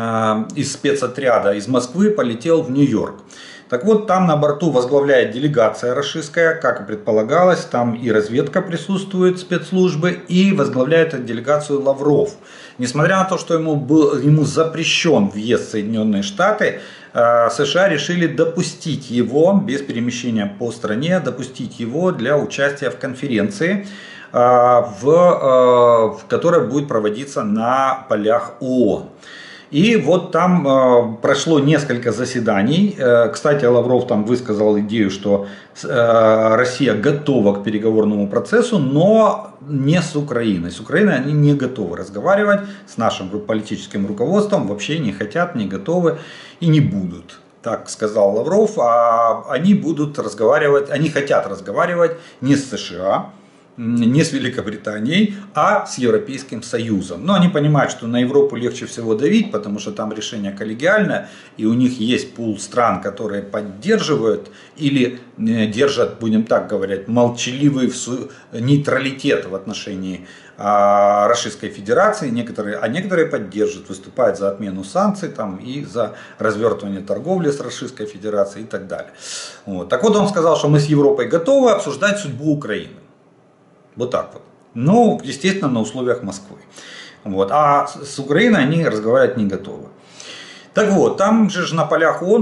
из спецотряда из Москвы, полетел в Нью-Йорк. Так вот, там на борту возглавляет делегация рашистская, как и предполагалось, там и разведка присутствует, спецслужбы, и возглавляет эту делегацию Лавров. Несмотря на то, что ему, был, ему запрещен въезд в Соединенные Штаты, США решили допустить его, без перемещения по стране, допустить его для участия в конференции, в, в которой будет проводиться на полях ООН. И вот там э, прошло несколько заседаний. Э, кстати, Лавров там высказал идею, что э, Россия готова к переговорному процессу, но не с Украиной. С Украиной они не готовы разговаривать, с нашим политическим руководством вообще не хотят, не готовы и не будут. Так сказал Лавров, а они будут разговаривать, они хотят разговаривать не с США, не с Великобританией, а с Европейским Союзом. Но они понимают, что на Европу легче всего давить, потому что там решение коллегиальное, и у них есть пул стран, которые поддерживают или держат, будем так говорить, молчаливый нейтралитет в отношении Российской Федерации, некоторые, а некоторые поддерживают, выступают за отмену санкций там, и за развертывание торговли с Российской Федерацией и так далее. Вот. Так вот он сказал, что мы с Европой готовы обсуждать судьбу Украины. Вот так вот. Ну, естественно, на условиях Москвы. Вот. А с Украиной они разговаривать не готовы. Так вот, там же на полях ООН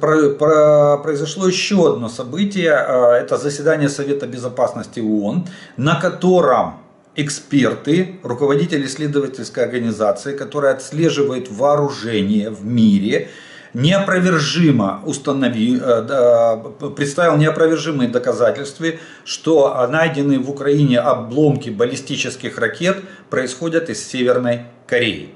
произошло еще одно событие. Это заседание Совета Безопасности ООН, на котором эксперты, руководители исследовательской организации, которая отслеживает вооружение в мире, неопровержимо установил, представил неопровержимые доказательства, что найденные в Украине обломки баллистических ракет происходят из Северной Кореи.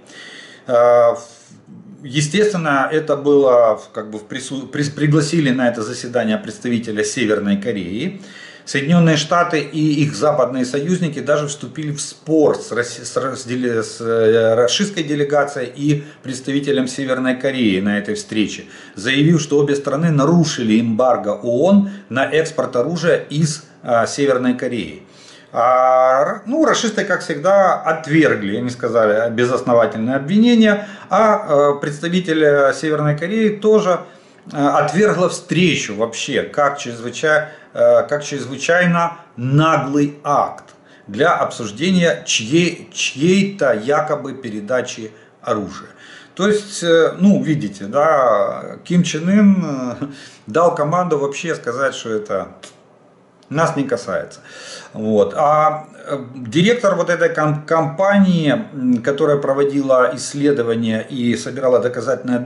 Естественно, это было, как бы, пригласили на это заседание представителя Северной Кореи. Соединенные Штаты и их западные союзники даже вступили в спор с, Росси... с, раздел... с российской делегацией и представителем Северной Кореи на этой встрече, заявив, что обе страны нарушили эмбарго ООН на экспорт оружия из а, Северной Кореи. А, ну, рашисты, как всегда, отвергли, они сказали, безосновательные обвинения, а представитель Северной Кореи тоже отвергла встречу вообще, как, чрезвычай, как чрезвычайно наглый акт для обсуждения чьей, чьей-то якобы передачи оружия. То есть, ну, видите, да, Ким Чен Ын дал команду вообще сказать, что это нас не касается. Вот. А директор вот этой компании, которая проводила исследования и собирала доказательную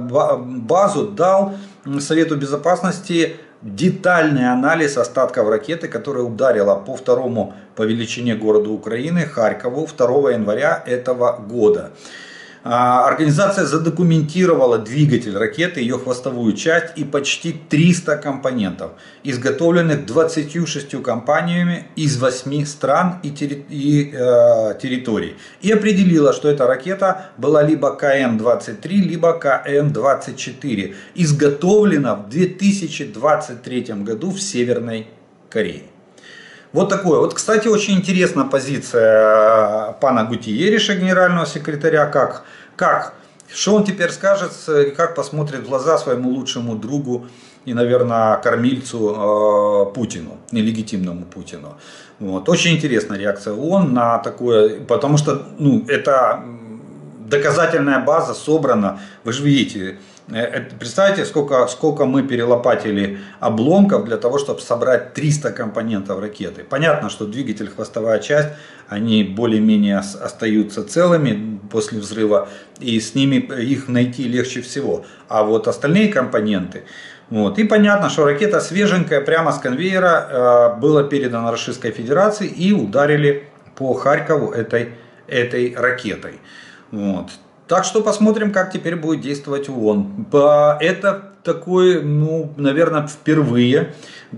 базу, дал Совету Безопасности детальный анализ остатков ракеты, которая ударила по второму по величине городу Украины, Харькову, второго января этого года. Организация задокументировала двигатель ракеты, ее хвостовую часть и почти триста компонентов, изготовленных двадцатью шестью компаниями из восьми стран и, терри и э, территорий. И определила, что эта ракета была либо Ка Н двадцать три, либо Ка Н двадцать четыре, изготовлена в две тысячи двадцать третьем году в Северной Корее. Вот такое. Вот, кстати, очень интересна позиция пана Гутиереша, генерального секретаря, как, как, что он теперь скажет, как посмотрит в глаза своему лучшему другу и, наверное, кормильцу э, Путину, нелегитимному Путину. Вот. Очень интересная реакция ООН на такое, потому что ну, это доказательная база собрана, вы же видите. Представьте, сколько, сколько мы перелопатили обломков для того, чтобы собрать триста компонентов ракеты. Понятно, что двигатель, хвостовая часть, они более-менее остаются целыми после взрыва, и с ними их найти легче всего. А вот остальные компоненты, вот. И понятно, что ракета свеженькая, прямо с конвейера э, была передана Российской Федерации и ударили по Харькову этой, этой ракетой. Вот. Так что посмотрим, как теперь будет действовать ООН. Это такое, ну, наверное, впервые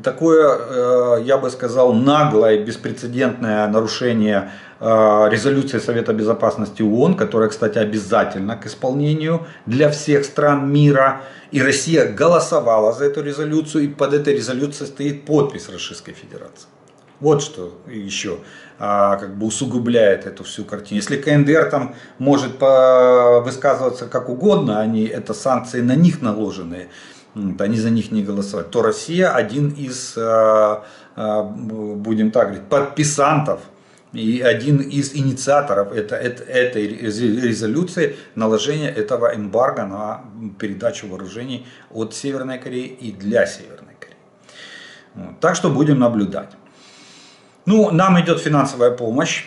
такое, я бы сказал, наглое, беспрецедентное нарушение резолюции Совета Безопасности ООН, которая, кстати, обязательна к исполнению для всех стран мира. И Россия голосовала за эту резолюцию, и под этой резолюцией стоит подпись Российской Федерации. Вот что еще а, как бы усугубляет эту всю картину. Если Ка Эн Дэ Эр там может по, высказываться как угодно, они, это санкции на них наложенные, они за них не голосовать, то Россия один из, а, а, будем так говорить, подписантов и один из инициаторов это, это, этой резолюции наложения этого эмбарго на передачу вооружений от Северной Кореи и для Северной Кореи. Вот. Так что будем наблюдать. Ну, нам идет финансовая помощь.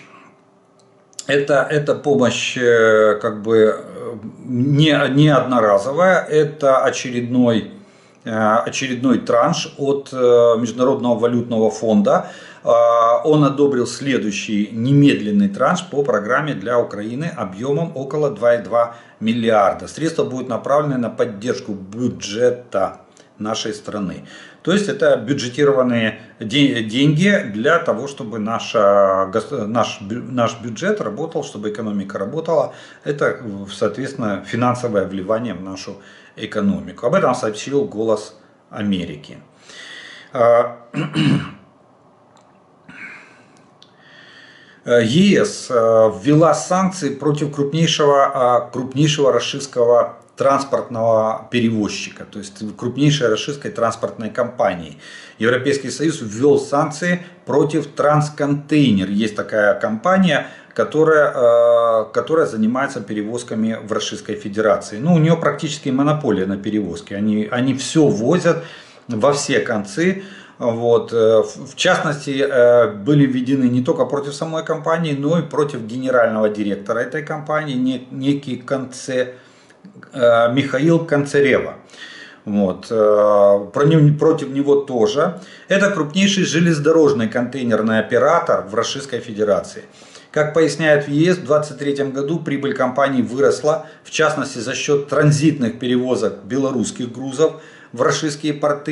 Это, это помощь как бы не, не одноразовая, это очередной, очередной транш от Международного валютного фонда. Он одобрил следующий немедленный транш по программе для Украины объемом около два и два миллиарда. Средства будут направлены на поддержку бюджета нашей страны. То есть это бюджетированные деньги для того, чтобы наша, наш, наш бюджет работал, чтобы экономика работала. Это, соответственно, финансовое вливание в нашу экономику. Об этом сообщил «Голос Америки». Е С ввела санкции против крупнейшего, крупнейшего российского транспортного перевозчика, то есть крупнейшей российской транспортной компании. Европейский Союз ввел санкции против Трансконтейнер. Есть такая компания, которая, которая занимается перевозками в Российской Федерации. Ну, у нее практически монополия на перевозки. Они, они все возят во все концы. Вот. В частности, были введены не только против самой компании, но и против генерального директора этой компании, некий Конце, Михаил Концерева. Вот. Против него тоже. Это крупнейший железнодорожный контейнерный оператор в Российской Федерации. Как поясняют в Е С, в две тысячи двадцать третьем году прибыль компании выросла, в частности за счет транзитных перевозок белорусских грузов в российские порты.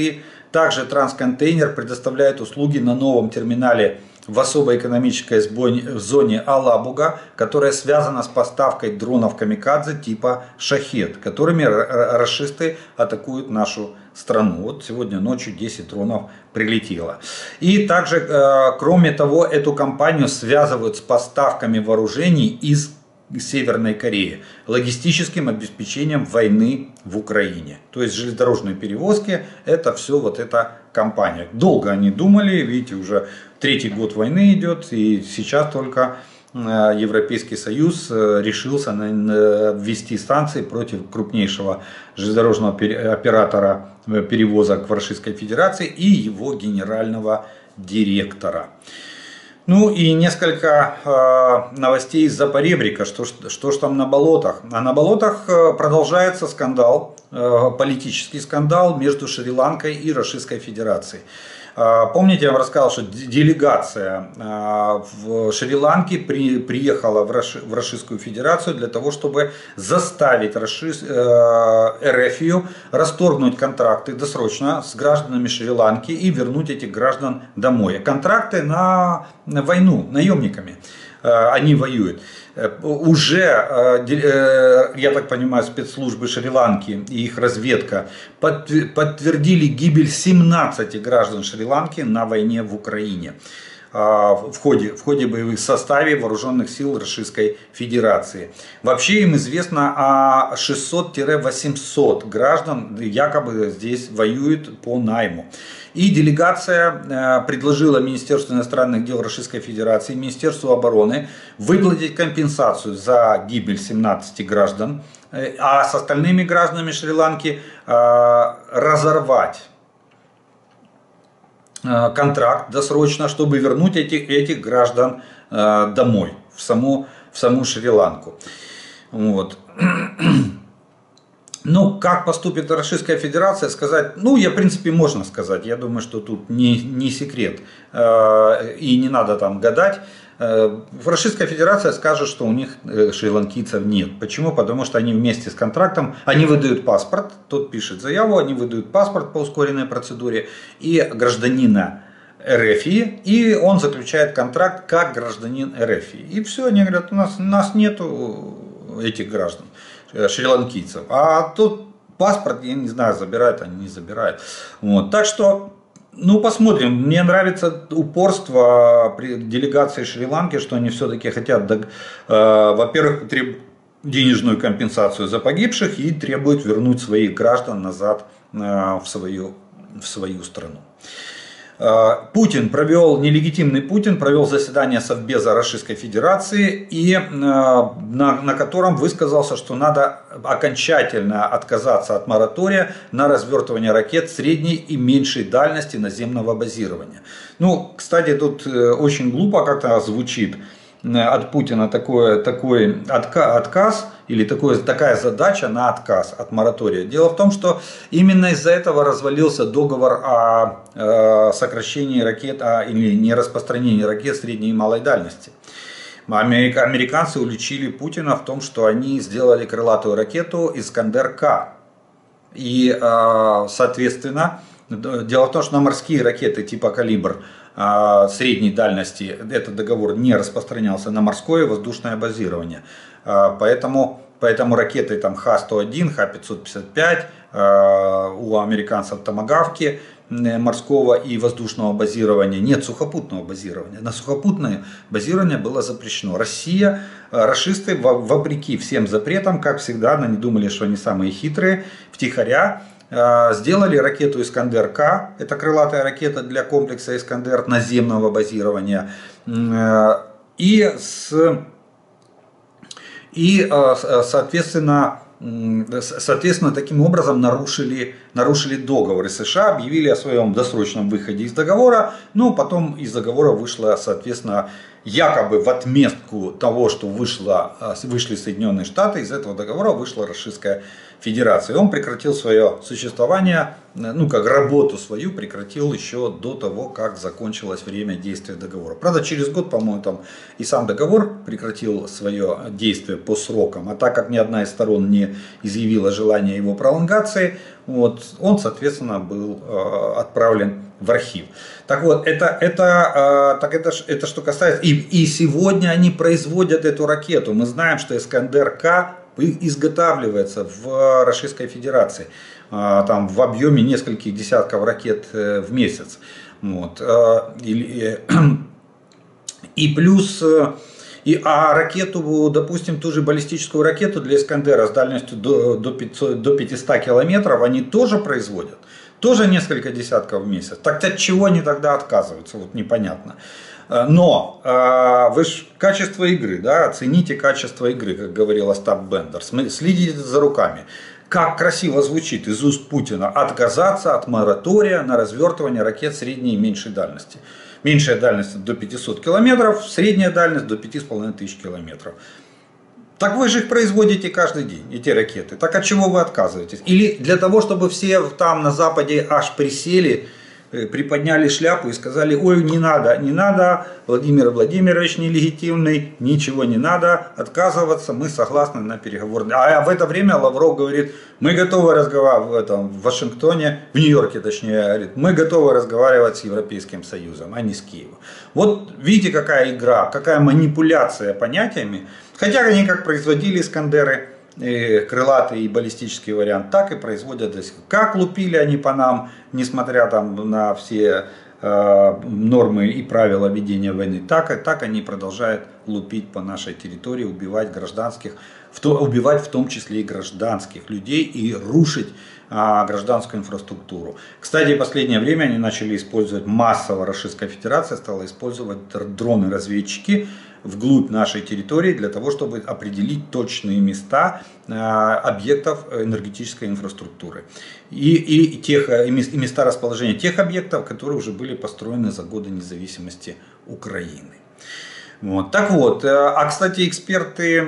Также Трансконтейнер предоставляет услуги на новом терминале в особой экономической зоне Алабуга, которая связана с поставкой дронов камикадзе типа «Шахед», которыми рашисты атакуют нашу страну. Вот сегодня ночью десять дронов прилетело. И также, кроме того, эту компанию связывают с поставками вооружений из Северной Кореи, логистическим обеспечением войны в Украине. То есть железнодорожные перевозки, это все вот эта компания. Долго они думали, видите, уже третий год войны идет, и сейчас только Европейский Союз решился ввести санкции против крупнейшего железнодорожного оператора перевозок в Российской Федерации и его генерального директора. Ну и несколько э, новостей из Запоребрика, что, что ж там на болотах. А на болотах э, продолжается скандал, э, политический скандал между Шри-Ланкой и Российской Федерацией. Э, помните, я вам рассказал, что делегация э, в Шри-Ланке при, приехала в, Раши, в Российскую Федерацию для того, чтобы заставить Раши, э, РФ расторгнуть контракты досрочно с гражданами Шри-Ланки и вернуть этих граждан домой. Контракты на войну, наемниками они воюют. Уже, я так понимаю, спецслужбы Шри-Ланки и их разведка подтвердили гибель семнадцати граждан Шри-Ланки на войне в Украине в ходе, в ходе боевых составов вооруженных сил Российской Федерации. Вообще им известно о шестисот — восьмисот граждан, якобы здесь воюют по найму. И делегация предложила Министерству иностранных дел Российской Федерации, Министерству обороны выплатить компенсацию за гибель семнадцати граждан, а с остальными гражданами Шри-Ланки разорвать контракт досрочно, чтобы вернуть этих, этих граждан домой, в саму, в саму Шри-Ланку. Вот. Ну, как поступит Российская Федерация, сказать, ну, я, в принципе, можно сказать. Я думаю, что тут не, не секрет. И не надо там гадать. Российская Федерация скажет, что у них шри-ланкийцев нет. Почему? Потому что они вместе с контрактом, они выдают паспорт, тот пишет заяву, они выдают паспорт по ускоренной процедуре и гражданина РФ, и он заключает контракт как гражданин РФ. И все, они говорят, у нас, у нас нету этих граждан, шри-ланкийцев. А тут паспорт, я не знаю, забирают они, не забирают. Вот. Так что, ну, посмотрим. Мне нравится упорство делегации Шри-Ланки, что они все-таки хотят, э, во-первых, требуют денежную компенсацию за погибших и требуют вернуть своих граждан назад э, в, свою, в свою страну. Путин провел, нелегитимный Путин провел заседание Совбеза Российской Федерации, и на, на котором высказался, что надо окончательно отказаться от моратория на развертывание ракет средней и меньшей дальности наземного базирования. Ну, кстати, тут очень глупо как-то звучит от Путина такой, такой отказ или такой, такая задача на отказ от моратория. Дело в том, что именно из-за этого развалился договор о э, сокращении ракет о, или нераспространении ракет средней и малой дальности. Америка, американцы уличили Путина в том, что они сделали крылатую ракету Искандер-К. И, э, соответственно, дело в том, что на морские ракеты типа «Калибр» средней дальности этот договор не распространялся на морское воздушное базирование. Поэтому, поэтому ракеты там Х сто один, Х пятьсот пятьдесят пять, у американцев томагавки морского и воздушного базирования, нет сухопутного базирования. На сухопутное базирование было запрещено. Россия, рашисты, вопреки всем запретам, как всегда, они думали, что они самые хитрые, втихаря сделали ракету Искандер-К, это крылатая ракета для комплекса Искандер наземного базирования, и, с, и соответственно, соответственно, таким образом нарушили, нарушили договор. И США объявили о своем досрочном выходе из договора, но потом из договора вышло, соответственно, якобы в отместку того, что вышло, вышли Соединенные Штаты, из этого договора вышла Российская Федерация. И он прекратил свое существование, ну как работу свою прекратил еще до того, как закончилось время действия договора. Правда, через год, по-моему, там и сам договор прекратил свое действие по срокам. А так как ни одна из сторон не изъявила желания его пролонгации, вот, он, соответственно, был э, отправлен в архив. Так вот, это, это, э, так это, это что касается... И, и сегодня они производят эту ракету. Мы знаем, что Искандер-К изготавливается в Российской Федерации. Э, там в объеме нескольких десятков ракет э, в месяц. Вот. Э, и, и плюс... Э, И, а ракету, допустим, ту же баллистическую ракету для Искандера с дальностью до, до, пятисот, до пятисот километров они тоже производят. Тоже несколько десятков в месяц. Так от чего они тогда отказываются? Вот непонятно. Но вы же качество игры, да, оцените качество игры, как говорил Остап Бендер. Следите за руками. Как красиво звучит из уст Путина отказаться от моратория на развертывание ракет средней и меньшей дальности. Меньшая дальность до пятисот километров, средняя дальность до пяти с половиной тысяч километров. Так вы же их производите каждый день, эти ракеты. Так от чего вы отказываетесь? Или для того, чтобы все там на Западе аж присели, приподняли шляпу и сказали: ой, не надо, не надо, Владимир Владимирович нелегитимный, ничего не надо, отказываться, мы согласны на переговоры. А в это время Лавров говорит: мы готовы разговаривать в, этом, в Вашингтоне, в Нью-Йорке точнее, говорит, мы готовы разговаривать с Европейским Союзом, а не с Киевом. Вот видите, какая игра, какая манипуляция понятиями. Хотя они как производили Искандеры, крылатый и баллистический вариант, так и производят до сих пор. Как лупили они по нам, несмотря там на все э, нормы и правила ведения войны, так, так они продолжают лупить по нашей территории, убивать гражданских, в то, убивать в том числе и гражданских людей и рушить э, гражданскую инфраструктуру. Кстати, в последнее время они начали использовать массово, Российская Федерация стала использовать дроны-разведчики вглубь нашей территории для того, чтобы определить точные места э, объектов энергетической инфраструктуры и, и, тех, и места расположения тех объектов, которые уже были построены за годы независимости Украины. Вот. Так вот, а кстати, эксперты,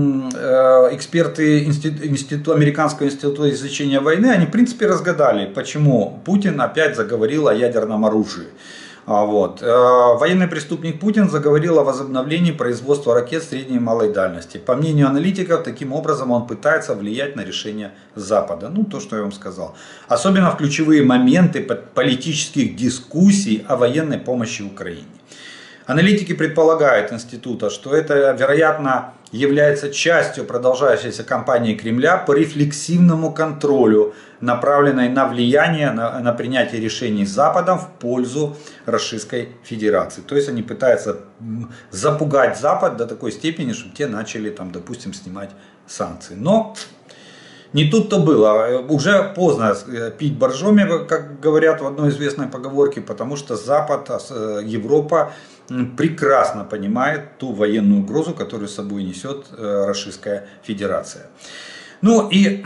эксперты института, Американского института изучения войны, они в принципе разгадали, почему Путин опять заговорил о ядерном оружии. Вот. Военный преступник Путин заговорил о возобновлении производства ракет средней и малой дальности. По мнению аналитиков, таким образом он пытается влиять на решение Запада. Ну, то, что я вам сказал. Особенно в ключевые моменты политических дискуссий о военной помощи Украине. Аналитики предполагают института, что это, вероятно, является частью продолжающейся кампании Кремля по рефлексивному контролю, направленной на влияние на, на принятие решений Западом в пользу Российской Федерации. То есть они пытаются запугать Запад до такой степени, чтобы те начали, там, допустим, снимать санкции. Но не тут-то было. Уже поздно пить боржоми, как говорят в одной известной поговорке, потому что Запад, Европа прекрасно понимает ту военную угрозу, которую с собой несет Российская Федерация. Ну и,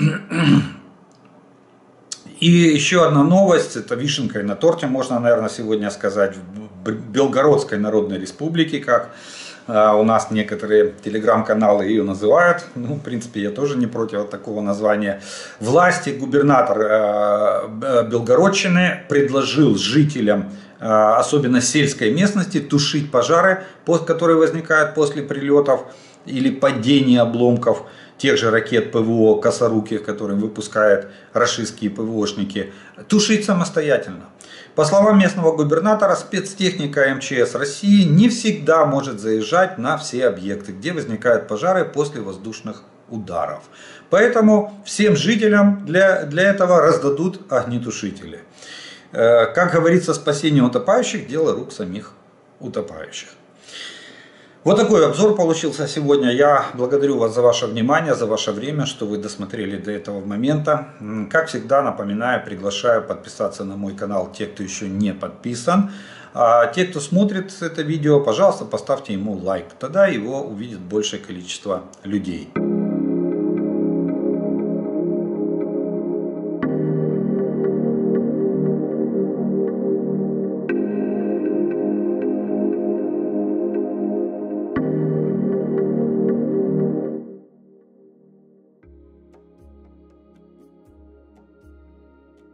и еще одна новость, это вишенкой на торте, можно, наверное, сегодня сказать, в Белгородской Народной Республике, как у нас некоторые телеграм-каналы ее называют. Ну, в принципе, я тоже не против такого названия. Власти, губернатор Белгородчины предложил жителям, особенно сельской местности, тушить пожары, которые возникают после прилетов или падения обломков тех же ракет ПВО косоруких, которые выпускают российские ПВОшники, тушить самостоятельно. По словам местного губернатора, спецтехника эм че эс России не всегда может заезжать на все объекты, где возникают пожары после воздушных ударов. Поэтому всем жителям для, для этого раздадут огнетушители. Как говорится, спасение утопающих – дело рук самих утопающих. Вот такой обзор получился сегодня. Я благодарю вас за ваше внимание, за ваше время, что вы досмотрели до этого момента. Как всегда, напоминаю, приглашаю подписаться на мой канал те, кто еще не подписан. А те, кто смотрит это видео, пожалуйста, поставьте ему лайк. Тогда его увидит большее количество людей.